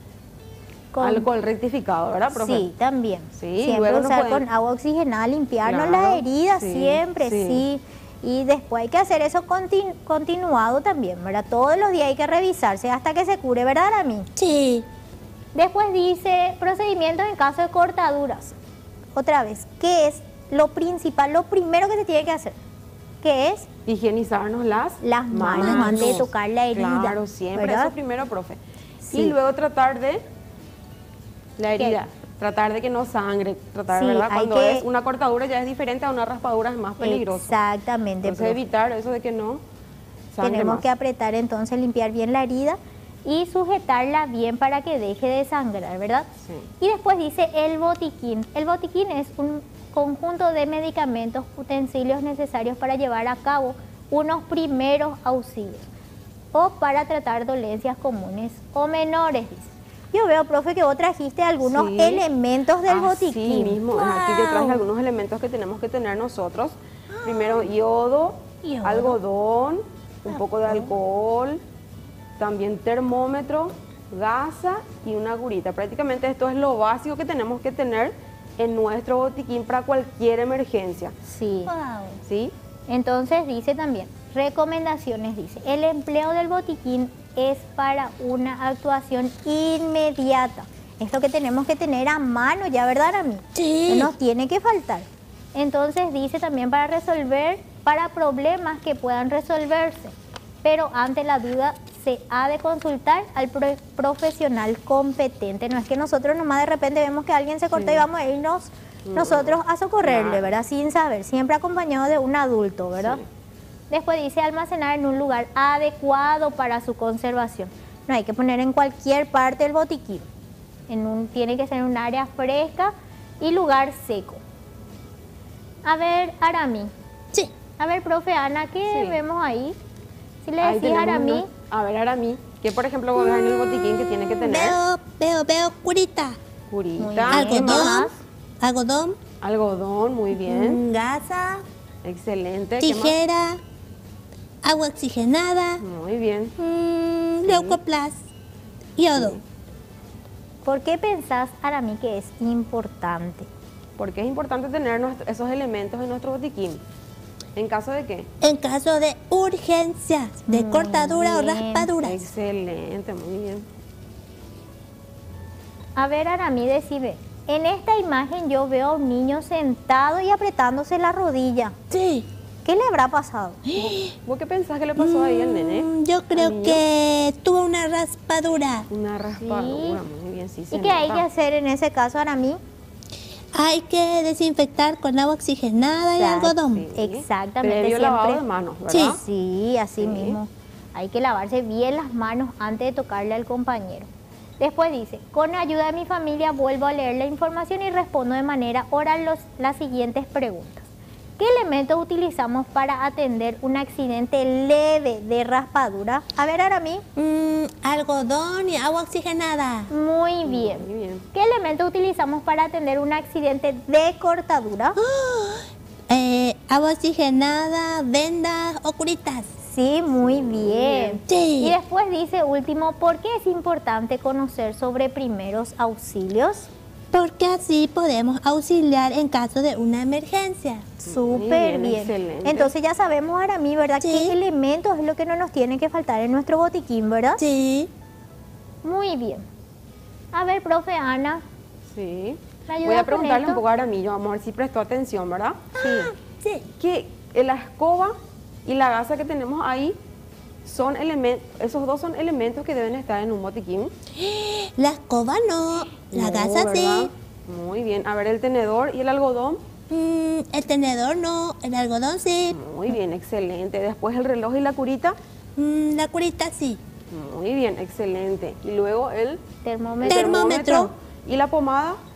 alcohol rectificado, ¿verdad, profe? Sí, también. Sí, siempre luego usar con agua oxigenada, limpiarnos las heridas, siempre, sí. Y después hay que hacer eso continuado también, ¿verdad? Todos los días hay que revisarse hasta que se cure, ¿verdad, Arami? Sí. Después dice procedimientos en caso de cortaduras. Otra vez, ¿qué es lo principal, lo primero que se tiene que hacer? ¿Qué es? Higienizarnos las manos antes de tocar la herida. Claro, siempre, ¿verdad? eso primero, profe. Sí. Y luego tratar de la herida. Tratar de que no sangre, ¿verdad? Cuando es una cortadura ya es diferente a una raspadura, es más peligroso. Exactamente. Entonces evitar eso de que no sangre Tenemos más. que apretar entonces, limpiar bien la herida y sujetarla bien para que deje de sangrar, ¿verdad? Sí. Y después dice el botiquín. El botiquín es un conjunto de medicamentos, utensilios necesarios para llevar a cabo unos primeros auxilios o para tratar dolencias comunes o menores, dice. Yo veo, profe, que vos trajiste algunos elementos del botiquín. Sí mismo, aquí te traje algunos elementos que tenemos que tener nosotros. Primero yodo, algodón, un poco de alcohol, también termómetro, gasa y una curita. Prácticamente esto es lo básico que tenemos que tener en nuestro botiquín para cualquier emergencia. Sí. ¿Sí? Entonces dice también, recomendaciones, dice, el empleo del botiquín es para una actuación inmediata. Es lo que tenemos que tener a mano ya, ¿verdad, Ami? Sí. No nos tiene que faltar. Entonces dice también para problemas que puedan resolverse. Pero ante la duda se ha de consultar al profesional competente. No es que nosotros nomás de repente vemos que alguien se cortó y vamos a irnos nosotros a socorrerle, ¿verdad? Sin saber, siempre acompañado de un adulto, ¿verdad? Sí. Después dice almacenar en un lugar adecuado para su conservación. No hay que poner en cualquier parte del botiquín. Tiene que ser en un área fresca y lugar seco. A ver, Arami. Sí. A ver, profe Ana, ¿qué vemos ahí? Si le decís a Arami. A ver, Arami, ¿qué por ejemplo vos ves en el botiquín que tiene que tener? Veo curita. Curita. Algodón, muy bien. Gasa. Excelente. Tijera. Agua oxigenada. Muy bien. Leucoplast. Yodo. ¿Por qué pensás, Arami, que es importante? Porque es importante tener esos elementos en nuestro botiquín. ¿En caso de qué? En caso de urgencias, de cortadura o raspadura. Excelente, muy bien. A ver, Arami, decime. En esta imagen yo veo a un niño sentado y apretándose la rodilla. Sí. ¿Qué le habrá pasado? ¿Vos qué pensás que le pasó ahí al nene? Yo creo que tuvo una raspadura. Una raspadura, muy bien, sí. ¿Y qué hay que hacer en ese caso, Arami? Hay que desinfectar con agua oxigenada y algodón. Sí. Exactamente. Previo lavado de manos, ¿verdad? Sí, así mismo. Hay que lavarse bien las manos antes de tocarle al compañero. Después dice, con ayuda de mi familia vuelvo a leer la información y respondo de manera oral las siguientes preguntas. ¿Qué elementos utilizamos para atender un accidente leve de raspadura? A ver, Arami. Algodón y agua oxigenada. Muy bien. Muy bien. ¿Qué elementos utilizamos para atender un accidente de cortadura? Agua oxigenada, vendas o curitas. Sí, muy bien. Sí. Y después dice último, ¿por qué es importante conocer sobre primeros auxilios? Porque así podemos auxiliar en caso de una emergencia. Súper bien. Excelente. Entonces ya sabemos, Arami, ¿verdad? Sí. ¿Qué elementos es lo que no nos tiene que faltar en nuestro botiquín, verdad? Sí. Muy bien. A ver, profe Ana. Sí. Voy a preguntarle un poco a Arami, vamos a ver si prestó atención, ¿verdad? Sí. Que la escoba y la gasa que tenemos ahí son elementos, esos dos son elementos que deben estar en un botiquín. La escoba no, la gasa ¿verdad? sí. Muy bien. A ver, el tenedor y el algodón. El tenedor no, el algodón sí. Muy bien, excelente. Después el reloj y la curita. La curita sí. Muy bien, excelente. Y luego el termómetro. ¿Y la pomada?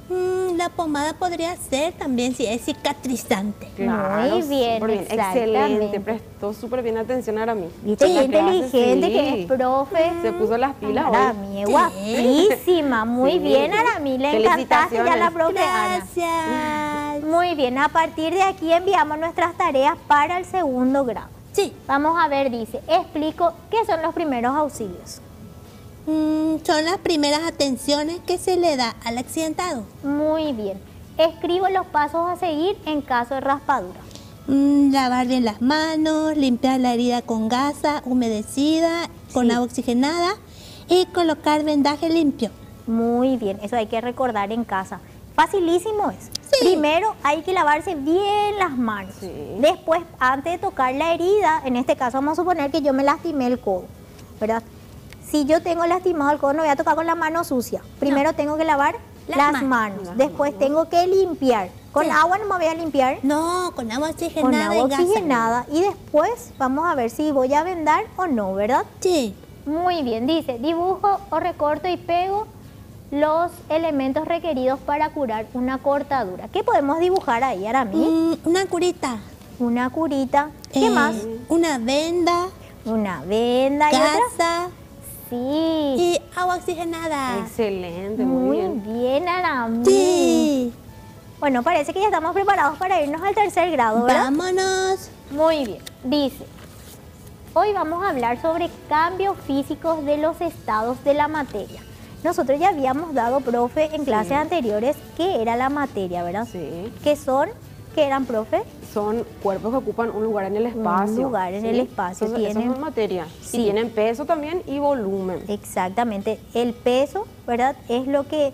La pomada podría ser también si es cicatrizante. Claro, Muy bien, súper exactamente. Excelente, prestó súper bien atención a mí. Viste qué inteligente que es, profe. Se puso las pilas Arami, es guapísima. Muy bien, Arami. Le encantaste ya la profe Ana. Gracias. Muy bien, a partir de aquí enviamos nuestras tareas para el segundo grado. Sí. Vamos a ver, dice, explico qué son los primeros auxilios. Son las primeras atenciones que se le da al accidentado. Muy bien. Escribo los pasos a seguir en caso de raspadura. Lavar bien las manos, limpiar la herida con gasa humedecida, con agua oxigenada y colocar vendaje limpio. Muy bien, eso hay que recordar en casa. Facilísimo es. Primero hay que lavarse bien las manos. Después, antes de tocar la herida, en este caso vamos a suponer que yo me lastimé el codo, ¿verdad? Si yo tengo lastimado el codo, no voy a tocar con la mano sucia. Primero tengo que lavar las manos. Después tengo que limpiar. ¿Con agua no me voy a limpiar? No, con agua oxigenada. Con agua y gasa. oxigenada. Y después vamos a ver si voy a vendar o no, ¿verdad? Sí. Muy bien, dice, dibujo o recorto y pego los elementos requeridos para curar una cortadura. ¿Qué podemos dibujar ahí, Arami? Una curita. Una curita. ¿Qué más? Una venda. Una venda. Gasa. Sí. Y agua oxigenada. Excelente, muy bien, Arami. Sí. Bueno, parece que ya estamos preparados para irnos al tercer grado, ¿verdad? Vámonos. Muy bien. Dice, hoy vamos a hablar sobre cambios físicos de los estados de la materia. Nosotros ya habíamos dado, profe, en clases anteriores qué era la materia, ¿verdad? Sí. ¿Qué eran, profe? Son cuerpos que ocupan un lugar en el espacio. Un lugar en el espacio. Entonces, tienen, eso es materia. Sí. Y tienen peso también y volumen. Exactamente. El peso, ¿verdad? Es lo que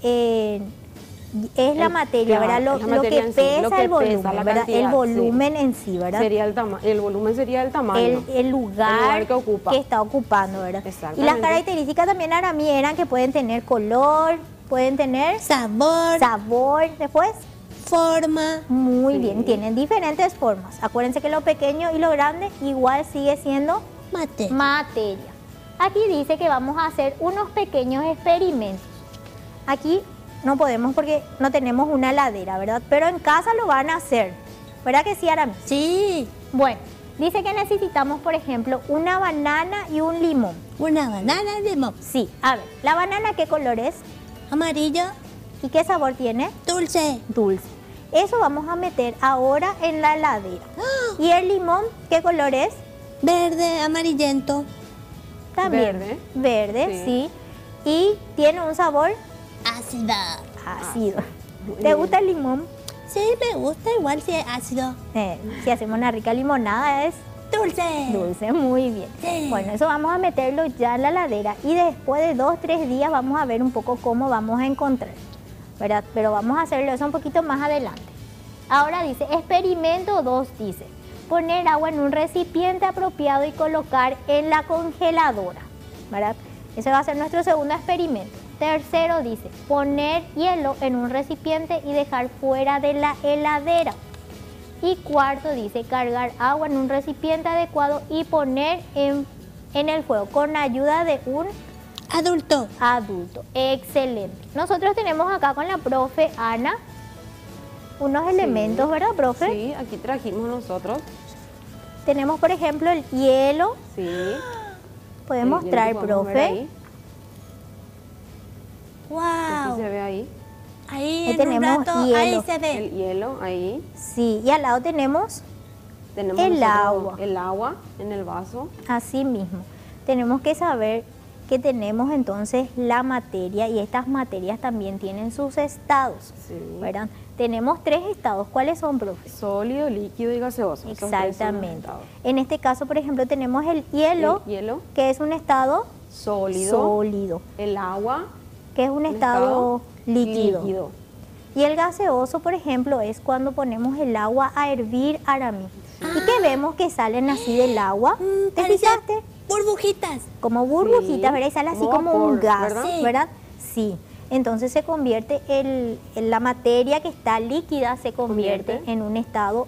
es la materia, ¿verdad? Lo que pesa el volumen, ¿verdad? El volumen en sí, ¿verdad? Sería el volumen sería el tamaño. El lugar que ocupa. que está ocupando, ¿verdad? Exactamente. Y las características también para mí eran que pueden tener color, pueden tener sabor, después forma. Muy bien, tienen diferentes formas. Acuérdense que lo pequeño y lo grande igual sigue siendo materia. Aquí dice que vamos a hacer unos pequeños experimentos. Aquí no podemos porque no tenemos una heladera, ¿verdad? Pero en casa lo van a hacer. ¿Verdad que sí, Arami? Sí. Bueno, dice que necesitamos, por ejemplo, una banana y un limón. Una banana y limón. Sí. A ver, ¿la banana qué color es? Amarillo. ¿Y qué sabor tiene? Dulce. Dulce. Eso vamos a meter ahora en la heladera. ¿Y el limón qué color es? Verde, amarillento. También. Verde, sí. ¿Y tiene un sabor? Ácido. ¿Te gusta el limón? Sí, me gusta, igual si es ácido. Si hacemos una rica limonada es dulce. Dulce, muy bien. Sí. Bueno, eso vamos a meterlo ya en la heladera y después de 2-3 días vamos a ver un poco cómo vamos a encontrar, ¿verdad? Pero vamos a hacerlo eso un poquito más adelante. Ahora dice, experimento 2, dice, poner agua en un recipiente apropiado y colocar en la congeladora, ¿verdad? Ese va a ser nuestro segundo experimento. Tercero dice, poner hielo en un recipiente y dejar fuera de la heladera. Y cuarto dice, cargar agua en un recipiente adecuado y poner en el fuego con ayuda de un adulto. Excelente. Nosotros tenemos acá con la profe Ana unos elementos, ¿verdad, profe? Sí, aquí trajimos nosotros. Tenemos, por ejemplo, el hielo. Sí. ¿Puede mostrar, profe? Wow. ¿Se ve ahí? Ahí tenemos hielo. Ahí se ve. El hielo, ahí. Sí, y al lado tenemos el agua. El agua en el vaso. Así mismo. Tenemos que saber que tenemos entonces la materia y estas materias también tienen sus estados, ¿verdad? Tenemos 3 estados. ¿Cuáles son, profe? Sólido, líquido y gaseoso. Exactamente. En este caso, por ejemplo, tenemos el hielo, que es un estado sólido. El agua, que es un estado líquido. Y el gaseoso, por ejemplo, es cuando ponemos el agua a hervir, Arami. ¿Y qué vemos que salen así del agua? ¿Te fijaste? Burbujitas. Como burbujitas, ¿verdad? Y sale así como un gas, ¿verdad? Sí. Entonces se convierte, la materia que está líquida se convierte en un estado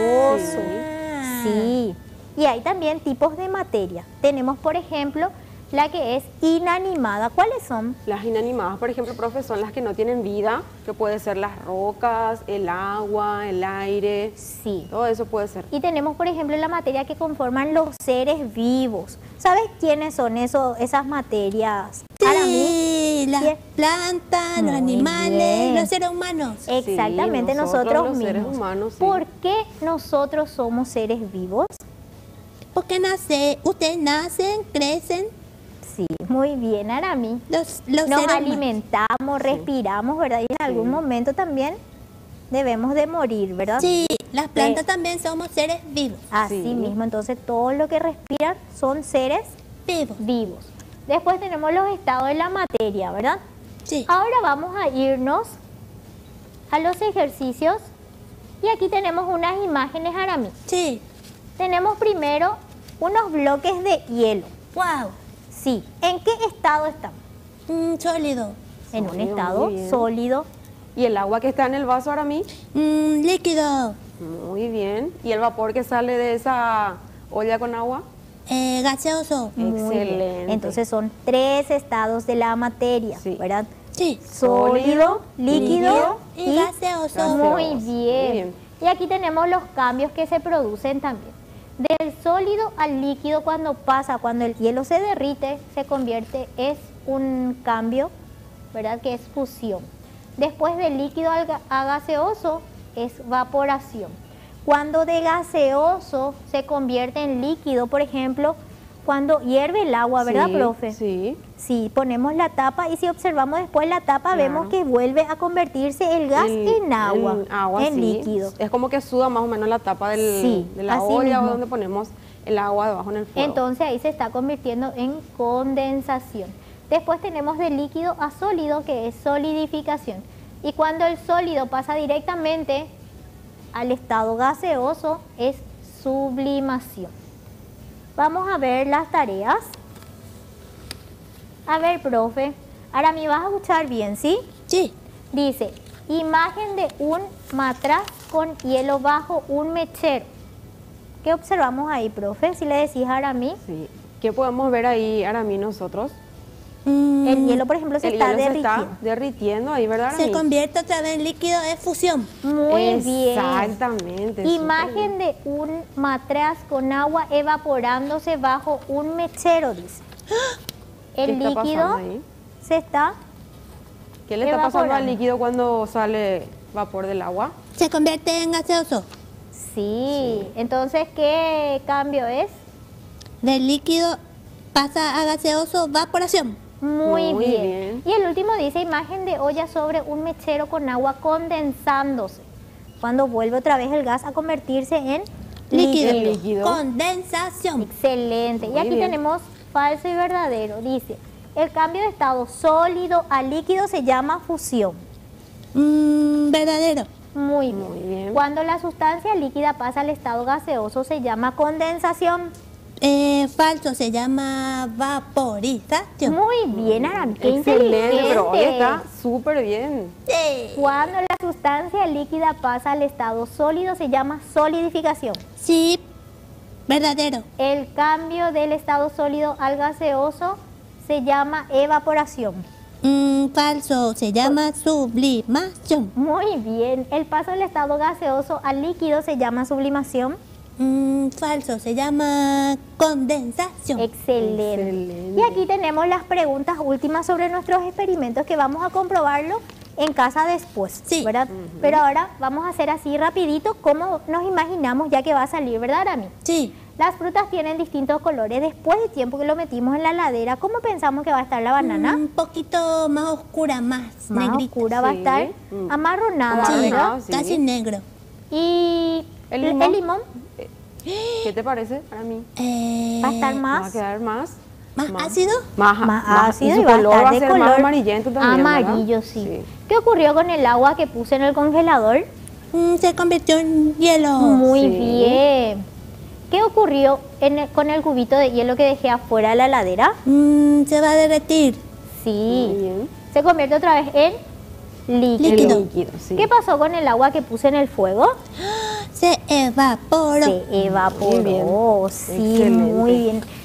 gaseoso. Sí. Y hay también tipos de materia. Tenemos, por ejemplo, la que es inanimada. ¿Cuáles son? Las inanimadas, por ejemplo, profe, son las que no tienen vida, que puede ser las rocas, el agua, el aire. Sí. Todo eso puede ser. Y tenemos, por ejemplo, la materia que conforman los seres vivos. ¿Sabes quiénes son esas materias? Sí, las plantas, los animales, bien. los seres humanos. Exactamente, Sí, nosotros los mismos. seres humanos, sí. ¿Por qué nosotros somos seres vivos? Porque ustedes nacen, crecen. Sí, muy bien, Arami. Los Nos seres alimentamos, respiramos, ¿verdad? Y en algún momento también debemos de morir, ¿verdad? Sí, las plantas también somos seres vivos. Así mismo, entonces todo lo que respiran son seres vivos. Después tenemos los estados de la materia, ¿verdad? Sí. Ahora vamos a irnos a los ejercicios y aquí tenemos unas imágenes, Arami. Sí. Tenemos primero unos bloques de hielo. ¡Wow! Sí. ¿En qué estado están? Sólido. En un Sólido, estado muy bien. sólido. ¿Y el agua que está en el vaso ahora mismo? Líquido. Muy bien. ¿Y el vapor que sale de esa olla con agua? Gaseoso. Muy bien. Excelente. Entonces son 3 estados de la materia, ¿verdad? Sí. Sólido, líquido y gaseoso. Muy bien. Y aquí tenemos los cambios que se producen también. Del sólido al líquido cuando el hielo se derrite, se convierte, es un cambio, ¿verdad? Que es fusión. Después del líquido a gaseoso es evaporación. Cuando de gaseoso se convierte en líquido, por ejemplo, cuando hierve el agua, ¿verdad, profe? Sí. Sí, ponemos la tapa y si observamos después la tapa, vemos que vuelve a convertirse el gas en agua, en líquido. Es como que suda más o menos la tapa de la así olla mismo. o donde ponemos el agua debajo en el fuego. Entonces ahí se está convirtiendo en condensación. Después tenemos de líquido a sólido, que es solidificación. Y cuando el sólido pasa directamente al estado gaseoso, es sublimación. Vamos a ver las tareas. A ver, profe, ahora me vas a escuchar bien, ¿sí? Sí. Dice, imagen de un matraz con hielo bajo un mechero. ¿Qué observamos ahí, profe? Si le decís ahora a mí. Sí. ¿Qué podemos ver ahí ahora mí nosotros? El hielo, por ejemplo, se está derritiendo ahí, ¿verdad? Se convierte otra vez en líquido de fusión. Muy bien. Exactamente. Imagen de un matraz con agua evaporándose bajo un mechero, dice. El líquido se está ¿Qué le está pasando al líquido cuando sale vapor del agua? Se convierte en gaseoso. Sí. Entonces, ¿qué cambio es? Del líquido pasa a gaseoso, evaporación. Muy bien. Y el último dice imagen de olla sobre un mechero con agua condensándose. Cuando vuelve otra vez el gas a convertirse en líquido. Condensación. Excelente. Y aquí tenemos falso y verdadero. Dice, el cambio de estado sólido a líquido se llama fusión. Verdadero. Muy bien. Cuando la sustancia líquida pasa al estado gaseoso se llama condensación. Falso, se llama vaporización. Muy bien, Aram. Qué excelente, pero está súper bien. Sí. Cuando la sustancia líquida pasa al estado sólido se llama solidificación. Sí, verdadero. El cambio del estado sólido al gaseoso se llama evaporación. Falso, se llama sublimación. Muy bien. El paso del estado gaseoso al líquido se llama sublimación. Falso, se llama condensación. Excelente. Y aquí tenemos las preguntas últimas sobre nuestros experimentos que vamos a comprobarlo en casa después, ¿verdad? Pero ahora vamos a hacer así rapidito como nos imaginamos ya que va a salir, ¿verdad, Arami? Sí. Las frutas tienen distintos colores. Después de tiempo que lo metimos en la heladera, ¿cómo pensamos que va a estar la banana? Un poquito más oscura, más negrita. Oscura, va a estar amarronada, ¿verdad? Casi negro. ¿Y el limón? ¿Qué te parece para mí? Va a estar más. Va a quedar más ácido. Más ácido y su color va a ser más amarillento también. Amarillo, sí. ¿Qué ocurrió con el agua que puse en el congelador? Se convirtió en hielo. Muy bien. ¿Qué ocurrió con el cubito de hielo que dejé afuera de la heladera? Se va a derretir. Sí. Se convierte otra vez en líquido. Sí. ¿Qué pasó con el agua que puse en el fuego? Se evaporó. Se evaporó, sí, muy bien.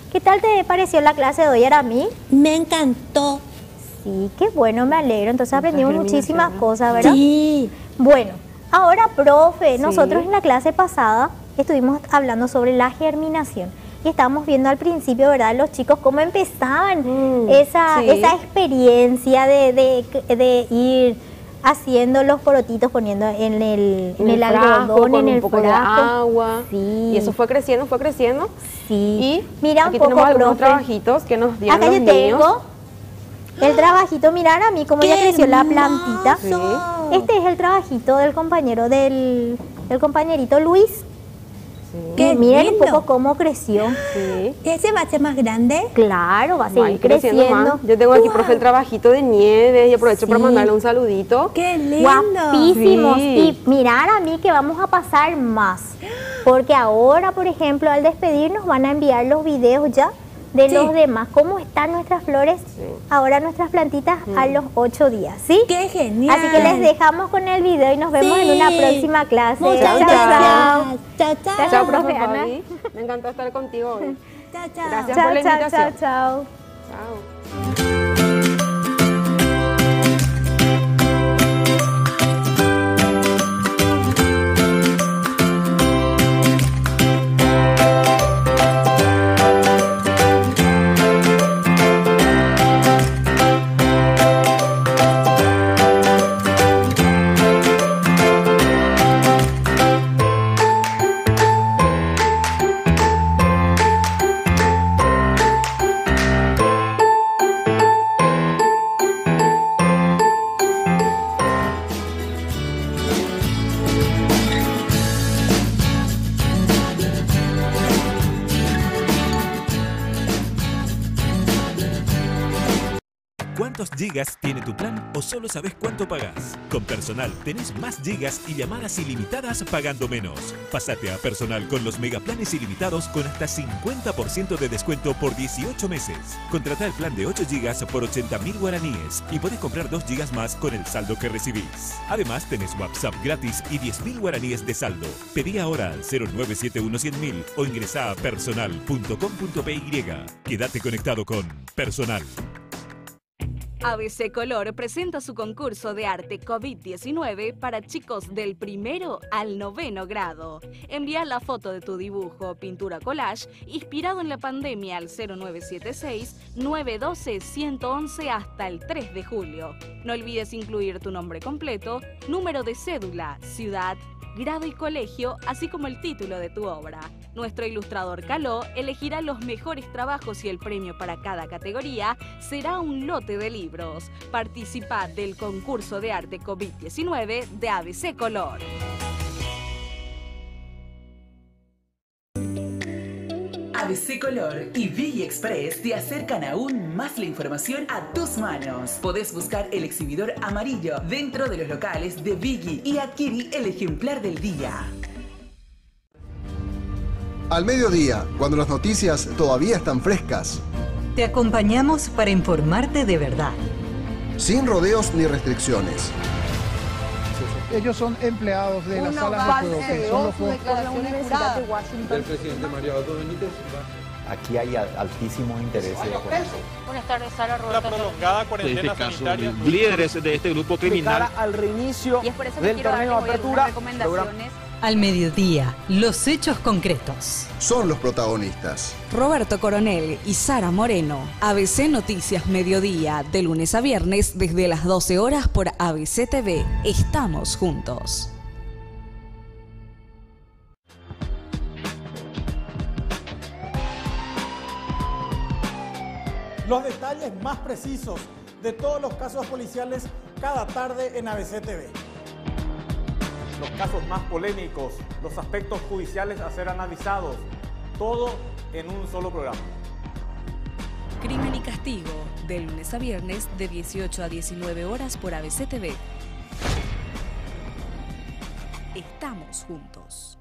¿Qué tal te pareció la clase de hoy, Arami? Me encantó. Sí, qué bueno, me alegro. Entonces aprendimos muchísimas cosas, ¿verdad? Sí. Bueno, ahora, profe, nosotros en la clase pasada estuvimos hablando sobre la germinación. Y estábamos viendo al principio, ¿verdad? Los chicos cómo empezaban esa experiencia de ir haciendo los porotitos, poniendo en el algodón, en el poco de agua. Sí. Y eso fue creciendo. Sí. Y mira aquí un poco, tenemos algunos profe, trabajitos que nos dieron acá los yo niños. tengo el trabajito, mirar a mí cómo ya creció la plantita. Sí. Este es el trabajito del compañero del compañerito Luis. Qué miren lindo. un poco cómo creció. Sí. ¿Ese va a ser más grande? Claro, va a Va seguir creciendo. más. Yo tengo aquí, profe, el trabajito de nieve y aprovecho para mandarle un saludito. ¡Qué lindo! Guapísimos. Sí. Y mirar a mí que vamos a pasar más. Porque ahora, por ejemplo, al despedirnos van a enviar los videos ya de los demás. ¿Cómo están nuestras flores? Ahora nuestras plantitas a los 8 días, ¿sí? ¡Qué genial! Así que les dejamos con el video y nos vemos en una próxima clase. Muchas gracias. Chao, chao. Chao, profe profe Ana. Fabi. Me encantó estar contigo hoy. Chao, chao. Gracias por la invitación. Chao. Chao. ¿Cuántos gigas tiene tu plan o solo sabes cuánto pagas? Con Personal tenés más gigas y llamadas ilimitadas pagando menos. Pásate a Personal con los megaplanes ilimitados con hasta 50% de descuento por 18 meses. Contrata el plan de 8 gigas por 80.000 guaraníes y podés comprar 2 gigas más con el saldo que recibís. Además tenés WhatsApp gratis y 10.000 guaraníes de saldo. Pedí ahora al 0971-100.000 o ingresá a personal.com.py. Quédate conectado con Personal. ABC Color presenta su concurso de arte COVID-19 para chicos del 1º al 9º grado. Envía la foto de tu dibujo o pintura collage inspirado en la pandemia al 0976-912-111 hasta el 3 de julio. No olvides incluir tu nombre completo, número de cédula, ciudad, grado y colegio, así como el título de tu obra. Nuestro ilustrador Caló elegirá los mejores trabajos y el premio para cada categoría será un lote de libros. Participa del concurso de arte COVID-19 de ABC Color. ABC Color y Big Express te acercan aún más la información a tus manos. Podés buscar el exhibidor amarillo dentro de los locales de Biggie y adquirir el ejemplar del día. Al mediodía, cuando las noticias todavía están frescas. Te acompañamos para informarte de verdad. Sin rodeos ni restricciones. Ellos son empleados de las salas de juego. Son los por la Universidad de Washington. Del presidente Mario Aldo Benítez. Aquí hay altísimos intereses. Buenas tardes, Sara La Roberto. prolongada cuarentena sanitaria. Líderes de este grupo criminal. Al reinicio Y es por eso que del quiero darles torneo hoy algunas Apertura. recomendaciones. Al mediodía, los hechos concretos. Son los protagonistas. Roberto Coronel y Sara Moreno. ABC Noticias Mediodía, de lunes a viernes desde las 12 horas por ABC TV. Estamos juntos. Los detalles más precisos de todos los casos policiales cada tarde en ABC TV. Los casos más polémicos, los aspectos judiciales a ser analizados, todo en un solo programa. Crimen y Castigo, de lunes a viernes de 18 a 19 horas por ABC TV. Estamos juntos.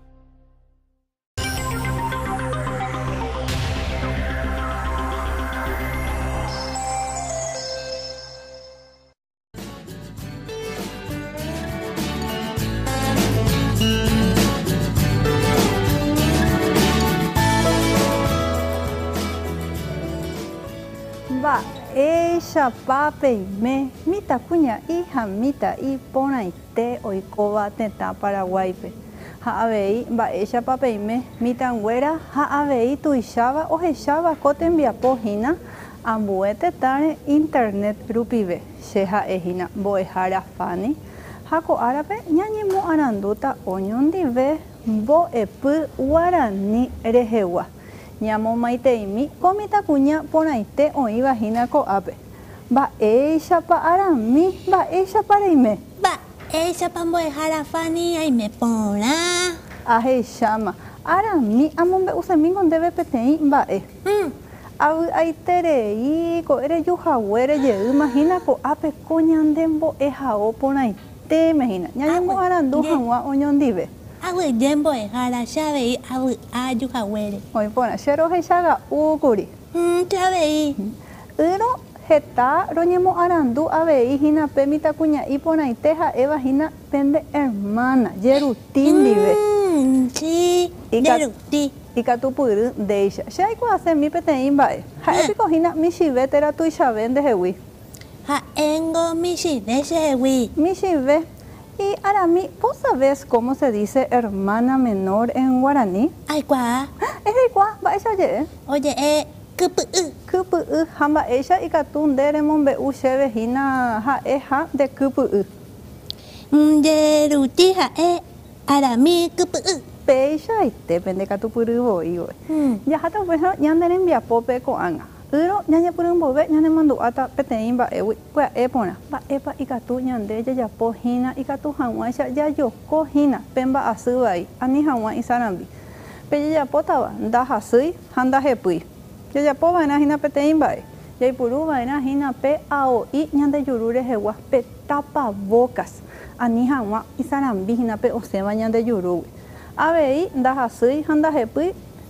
Chapa peime, mita cuña hija mita y ponaite oikova teta Paraguaype. Haavei mba'e chapa peime mita nguera haavei tuichava ohecháva ko tembiapo hína ambue tetãre internet rupive che ha'ehína mbo'ehára Fanny ha ko árape ñañemoarandúta oñondive mbo'epy Guarani rehegua. Ñamomaiteimi ko mitãkuña porãite oĩva hína ko'ápe. Mba'éichapa arami, mba'éichapa reime. Mba'éichapa mbo'ehára Fanny aime porã. Ahecháma. Arami amombe'usemíngo ndéve peteĩ mba'e. Avy'aiterei ko erejuhague rejeýma hína ko'ápe ko ñande mbo'ehao porãitéme hína. Ñañemoarandu hag̃ua oñondive. Avy'e mbo'ehára chavei avy'a juhaguére. Oipóra, che rohechaga'úkuri. Chavei. Yro heta roñemoarandu avei hína pe mitãkuña'i porãite ha'éva hína pende hermana Jeruti ndive. Sí, Jeruti. Ikatupyry ndéicha. Che aikuaasemi peteĩ mba'e. Ha'épiko hína michive térã tuichave ndehegui. Ha'éngo michive chehegui. Michive. Y Arami, ¿vos sabés cómo se dice hermana menor en guaraní? Aikua. Es aikua, mba'éicha oje'e. Oje'e kypy'y. Kypy'y ha mba'éicha ikatu nde remombe'u chéve hína ha'e ha de kypy'y. Jeruti ha'e Arami kypy'y. Péichaite pende katupyryvoi. Jaháta upéicha ñande rembiapópe ko'ág̃a. Yro ñañepyrymbove ñanemandu'áta peteĩ mba'égui pya'e porã. Mba'épa ikatu ñande jajapo hína ikatu hag̃uáicha jajoko hína pe mba'asy vai ani hag̃ua isarambi. Pe jajapótava ndahasýi ha ndahepýi. Jajapóva'erã hína peteĩ mba'e. Jaipurúva'erã hína pe ao'i ñandejuru rehegua pe tapabocas ani hag̃ua isarambi hína pe osẽva ñandejurúgui. Avei ndahasýi ha ndahepýi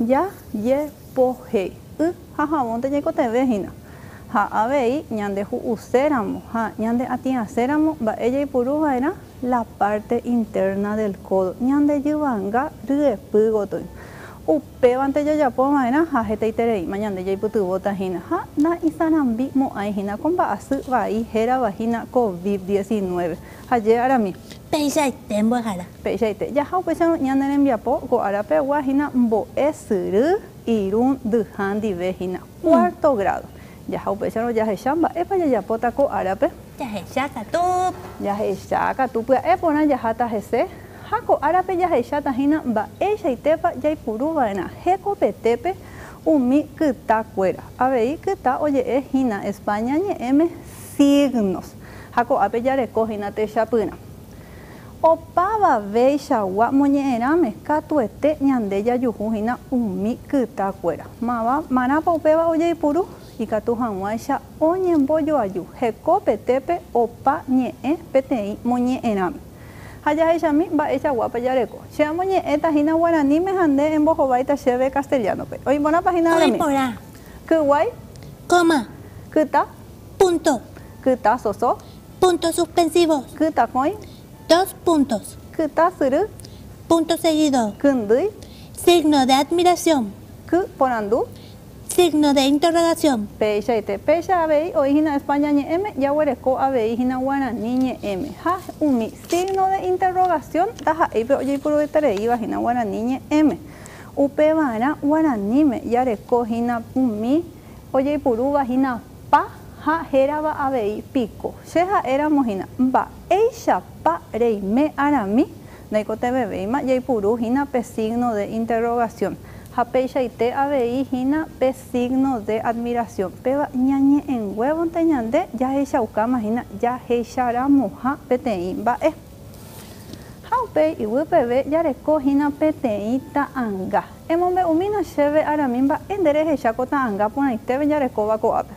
jajepohéi. Ha javonte ñaikotevẽ hína. Ha avei ñande hu'uséramo ha ñande ati'aséramo mba'e jaipurúva'erã la parte interna del codo. Ñande jyvanga ryepy gotõi. Upévante jajapova'erã ha hetaitereíma ñande jaipytyvóta hína. Ha nda'isarambi mo'ãi hína ko mba'asy vai hérava hína COVID-19. Haje Arami. Péichaite mbo'ehára. Péichaite. Jaha upéicharõ ñande rembiapo ko arapegua hína mbo'esyry irundyha ndive hína cuarto grado. Jaha upéicharõ jahecha mba'épa jajapóta ko árape. Jahecha katu. Jahecha katu pya'e porã jaháta hese. Ha ko árape jahecháta hína mba'éichaitépa jaipurúva'erã hekopetépe umi kytakuéra. Avei kyta oje'e hína España ñe'ẽme signos. Ha ko'ápe jareko hína techapyrã. Opavavéichagua moñe'ẽrãme katuete ñande jajuhu hína umi kytakuéra. Marãpa upéva ojeipuru ikatu hag̃uáicha oñembojoaju hekopetépe opa ñe'ẽ peteĩ moñe'ẽrãme. Ha jahechami mba'eichaguápa jareko. Che amoñe'ẽta hína guaraníme ha nde embohováita chéve castellanope. Oiporãpa hína Arami. Oiporã. Kyguái. Coma. Kyta. Punto. Kyta soso. Puntos suspensivos. Kytakõi. 2 puntos. Kyta syry. Punto seguido. Kyndýi. Signo de admiración. Ky porãndu. Signo de interrogación. Péichaite. Péicha avei oĩ hína España ñe'ẽme jaguereko avei hína Guarani ñe'ẽme. Ha umi signo de interrogación ndaha'éipe ojaipuruetereíva hína Guarani ñe'ẽme. Upeva'erã Guaraníme jareko hína umi ojaipurúva hína pa ha hérava avei piko. Che ha'éramo hína mba'éichapa reime Arami ndaikotevevéima jaipuru hína pe signo de interrogación. Ha péichaite avei hína pe signo de admiración. Péva ñañe'ẽnguévonte ñande jahechaukáma hína jahecharamoha peteĩ mba'e. Ha upéi yvýpeve jareko hína peteĩ ta'ãnga. Emombe'umína chéve Arami mba'e nderehecha ko ta'ãnga porãitéve jarekóva ko'ápe.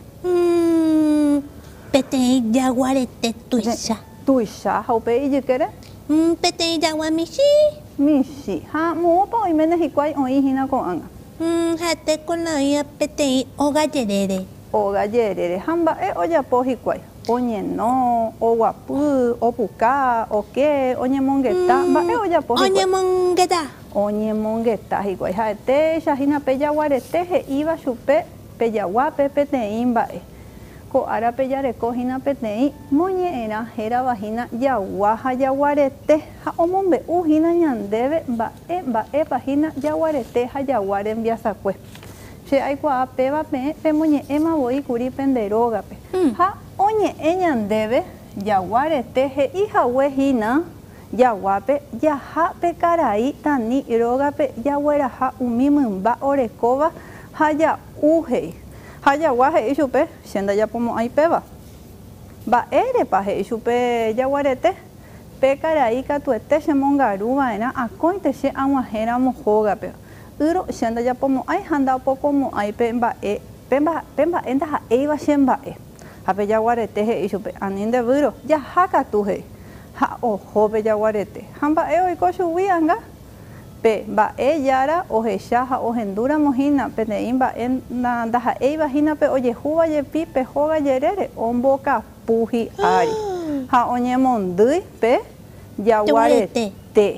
Peteĩ jaguarete tuicha. Tuicha. Ha upéi ijykére? Peteĩ jagua michi. Michi. Ha mo'õpa oiméne hikuái oĩ hína ko'ág̃a. Ha tekonoíva peteĩ ogajerére. Ogajerére. Ha mba'e ojapo hikuái. Oñeno, oguapy, opuka, oke, oñemongeta. Mba'e ojapo hikuái. Oñemongeta. Oñemongeta hikuái. Ha'etéicha hína pe jaguarete he'íva chupe pe jaguápe peteĩ mba'e. ko árape jareko hína peteĩ moñe'ẽrã heravahína jagua ha jaguarete ha omombe'u hína ñandéve mba'épa hína jaguarete ha jagua rembiasakue. Che aikuaa péva peẽ pemoñe'ẽmavoíkuri pende rógape. Ha oñe'ẽ ñandéve jaguarete he'ihague hína jaguápe jahápe karai tani rógape jagueraha umi mymba orekóva ha ja'u he'i. Ha jagua he'i chupe che ndajapomo'ãi péva. Mba'érepa he'i chupe jaguarete pe karai katuete chemongaruva'erã akóinte che ag̃uahẽramo hógape. Yro che ndajapomo'ãi ha ndapokomo'ãi pe mba'e ndaha'éiva che mba'e. Ha pe jaguarete he'i chupe ani ndevýro jahákatu he'i. Ha oho pe jaguarete. Ha mba'e oiko chugui anga. Pe mba'e jára ohecha ha ohendúramo hína peteĩ mba'e ndaha'éiva hína pe ojehúva jepi pe hóga jerére ombokapuhi ári. Ha oñemondýi pe jaguarete.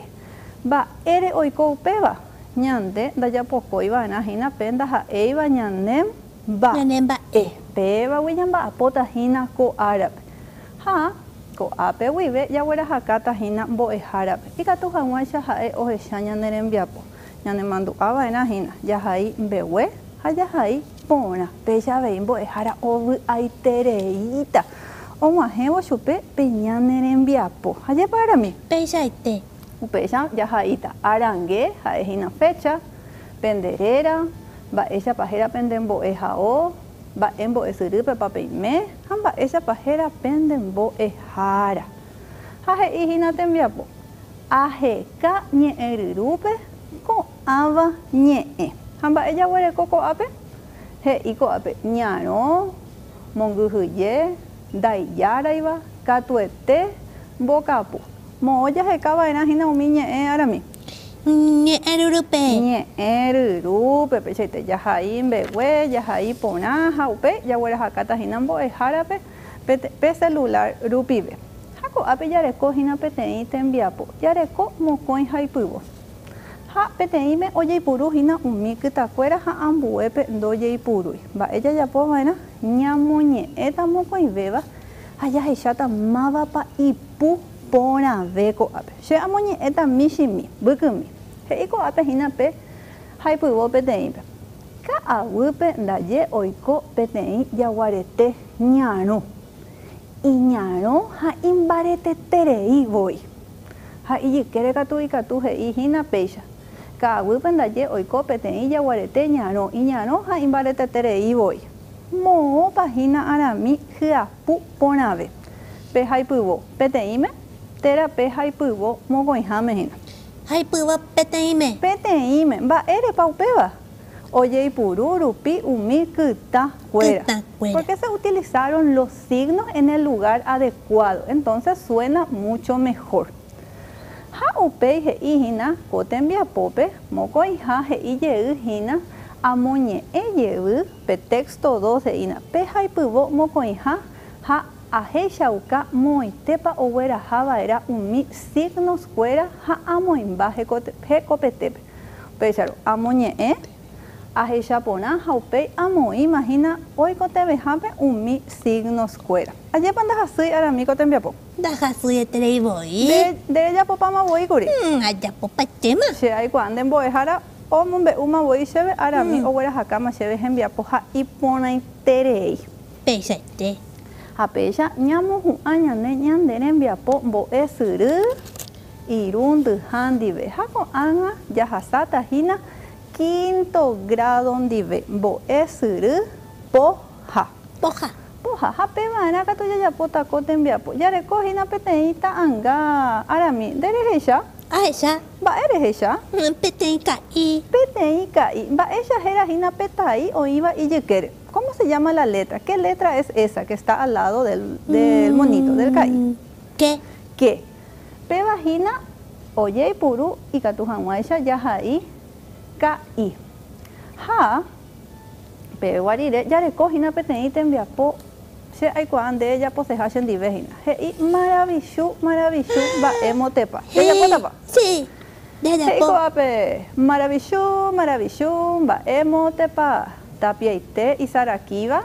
Mba'ére oiko upéva. Ñande ndajapokóiva'erã hína pe ndaha'éiva ñane mba'e. Pévagui ñamba'apóta hína ko árape. Ha ko'ápe guive jaguerahakáta hína mbo'ehárape. Ikatu hag̃uáicha ha'e ohecha ñane rembiapo. Ñanemandu'ava'erã hína jahai mbegue ha jahai porã. Péicha avei mbo'ehára ovy'aitereíta. Og̃uahẽvo chupe pe ñane rembiapo. Ha jeparami. Peichaite. Upéicha jahaíta arangue ha'e hína fecha, penderéra, mba'éichapa héra pende mbo'ehao, mba'e mbo'esyrýpe papeime ha mba'éichapa héra pende mbo'ehára. Ha he'i hína tembiapo aheka ñe'ẽ ryrúpe ko'ãva ñe'ẽ. Ha mba'e jaguereko ko'ápe? He'i ko'ápe ñarõ, mongyhyje, ndaijáraiva, katuete, mbokapu. Mo'õ jahekava'erã hína umi ñe'ẽ arami. Ñe'ẽ ryrýpe. Ñe'ẽ ryrúpe pechaite jahai mbegue, jahai porã ha upe jaguerahakáta hína mbo'ehárape pe celular rupive. Ha ko'ápe jareko hína peteĩ tembiapo. Jareko mokõi ha ipyvo. Ha peteĩme ojeipuru hína umi kytakuéra ha ambuépe ndojeipurúi. Mba'e jajapova'erã ñamoñe'ẽta mokõivéva ha jahecháta mávapa ipu porãve ko'ápe. Che amoñe'ẽta michimi, bykymi. He'i ko'ápe hína pe ha ipyvo peteĩpe. Ka'aguýpe ndaje oiko peteĩ jaguarete ñarõ. Iñarõ ha imbaretetereivoi. Ha ijykére katu ikatu he'i hína péicha. Ka'aguýpe ndaje oiko peteĩ jaguarete ñarõ. Iñarõ ha imbaretetereivoi. Mo'õpa hína arami hyapu porãve. Pe ha ipyvo peteĩme térã pe ha ipyvo mokõiháme hína. Ha ipyvo peteĩme. Peteĩme. Mba'érepa upéva. Ojeipuru rupi umi kytakuéra. Porque se utilizaron los signos en el lugar adecuado. Entonces suena mucho mejor. Ha upéi he'i hína ko tembiapópe mokõiha he'i jey hína amoñe'ẽ jey pe texto 2 he'ína. Pe ha ipyvo mokõiha ha ahechauka moitépa oguerahava'erã umi signos kuéra ha amoimba hekopetépe. Péicharo amoñe'ẽ ahechaporã ha upéi amoĩmahína oikotevehápe umi signos kuéra. Ajépa ndahasýi aramíko tembiapo. Ndahasýietereivoi. Ndejapopamavoíkuri. Ajapopaitéma. Che aikuaa ndembo'ehára omombe'úmavoi chéve arami oguerahakáma chéve hembiapo ha iporãiterei. Péichaite. Ha péicha ñamohu'ã ñane ñande rembiapo mbo'esyry irundyha ndive. Ha ko'ág̃a jahasáta hína quinto grado ndive mbo'esyry poha. Poha. Ha pévarã katu jajapóta ko tembiapo. Jareko hína peteĩ ta'ãnga arami nderehecha. Ahecha. Mba'e rehecha. Peteĩ ka'i. Peteĩ ka'i. Mba'éicha héra hína petai oĩva ijykére. ¿Cómo se llama la letra? ¿Qué letra es esa que está al lado del monito, del ka'i? ¿Qué? Pevahína ojeipuru ikatu hag̃uáicha jahai ka'i. Ha peguarire jareko hína peteĩ tembiapo che aikuaa nde japoseha chendive hína. He'i maravichu mba'e motepa. Jajapótapa? Sí. He'i ko'ápe maravichu mba'e motepa. Tapiaite isarakíva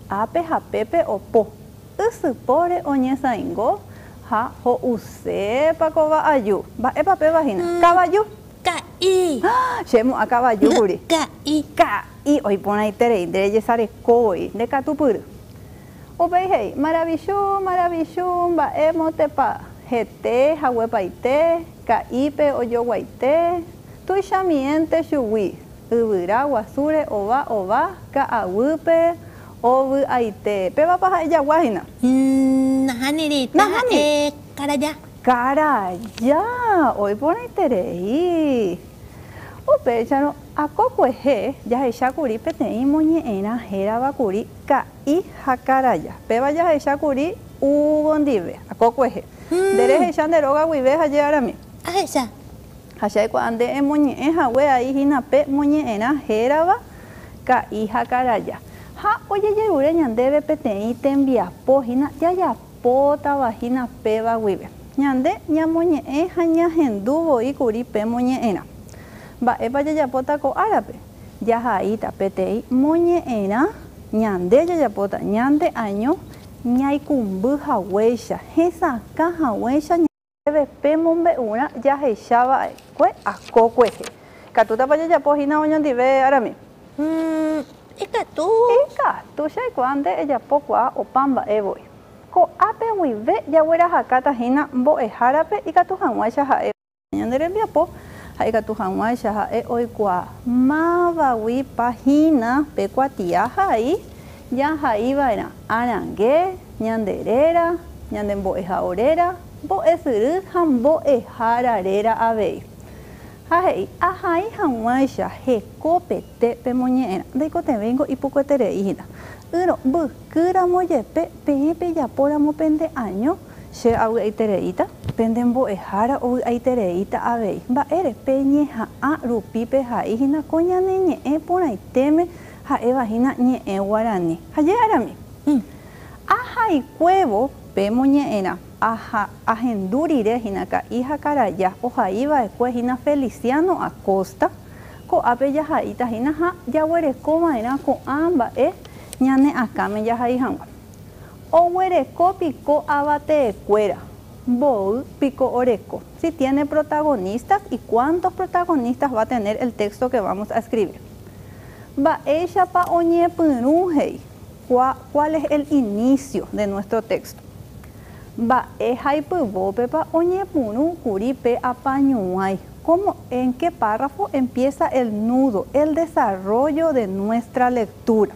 ape hapepe opo. Usupore oñesa ingo. Ha ho use pa kova ayu. Ba epa pe vagina. Caballo. Caí. Chemo a caballo guri. Caí. Caí. Hoy pon ahí tere de yesare koi de catupur. O hei maravilloso, maravilloso. Ba emote pa jete hawepaite. Caipe oyo guaite. Tu chamiente shuwi. Ubira guasure ova ka'awupe ovu aite. Pe va paja ella guajina. Najanirita. Caraya. Caraya. Hoy pone terei. O pechano a cocueje ya ella curi petei moñeena jera bakuri caí jacaraya. Pe vaya ella curi ubondive a cocueje. Dere ella deroga guive ayer a mí. A ella. Hachay cuando en moñeja we ahí hinape moñeena jeraba ka hija caraya. Ha oye yegure ñande petei tembia pojina ya pota vagina peba wibe. Ñande ña moñeja ña henduvo y curi pe moñeena. Ba epa ya pota ko árabe. Ya jaita petei moñeena ñande ya pota ñande año ñai kumbu haweisha. Hesa ka haweisha pe mombe una ya hechaba kue a cocueje. Catuta para ya pojina oño dive arami. Ikatu ya cuando ella poco a o pamba voy. Ko ape wive ya huera hakata hina bo e jarape y catu hanwaisha ha ñandere biapo ha catu hanwaisha ha hoy kwa mava wi pagina pe cuatia ahí ya iba era arangue ñanderera ñandembo e jaorera bo esuru hambo e hararera avei. Ahí, ahí hanwaisha he copete pe moñera. De cote vengo y poco tereína. Pero buscura moyepe pepe ya poramo pende año. Se au tereita pendembo e hara o tereita avei. Ba ere peñeja a rupipe jaihina coña neñe e por ahí teme ja evajina ñe e guarani. Hayarami. Ahí cuevo pe moñera. Aja agendurire hinaka hija caraya oja iba después hina Feliciano Acosta ko ape ya jaita hina ja ya huereco maera ko amba ñane akame ya jaihangua o huereco pico abate cuera bol pico oreco si tiene protagonistas y cuántos protagonistas va a tener el texto que vamos a escribir. Va ella pa oñe punujei. ¿Cuál es el inicio de nuestro texto? Va pepa oñe punu curipe apañuay. ¿Cómo, en qué párrafo empieza el nudo, el desarrollo de nuestra lectura?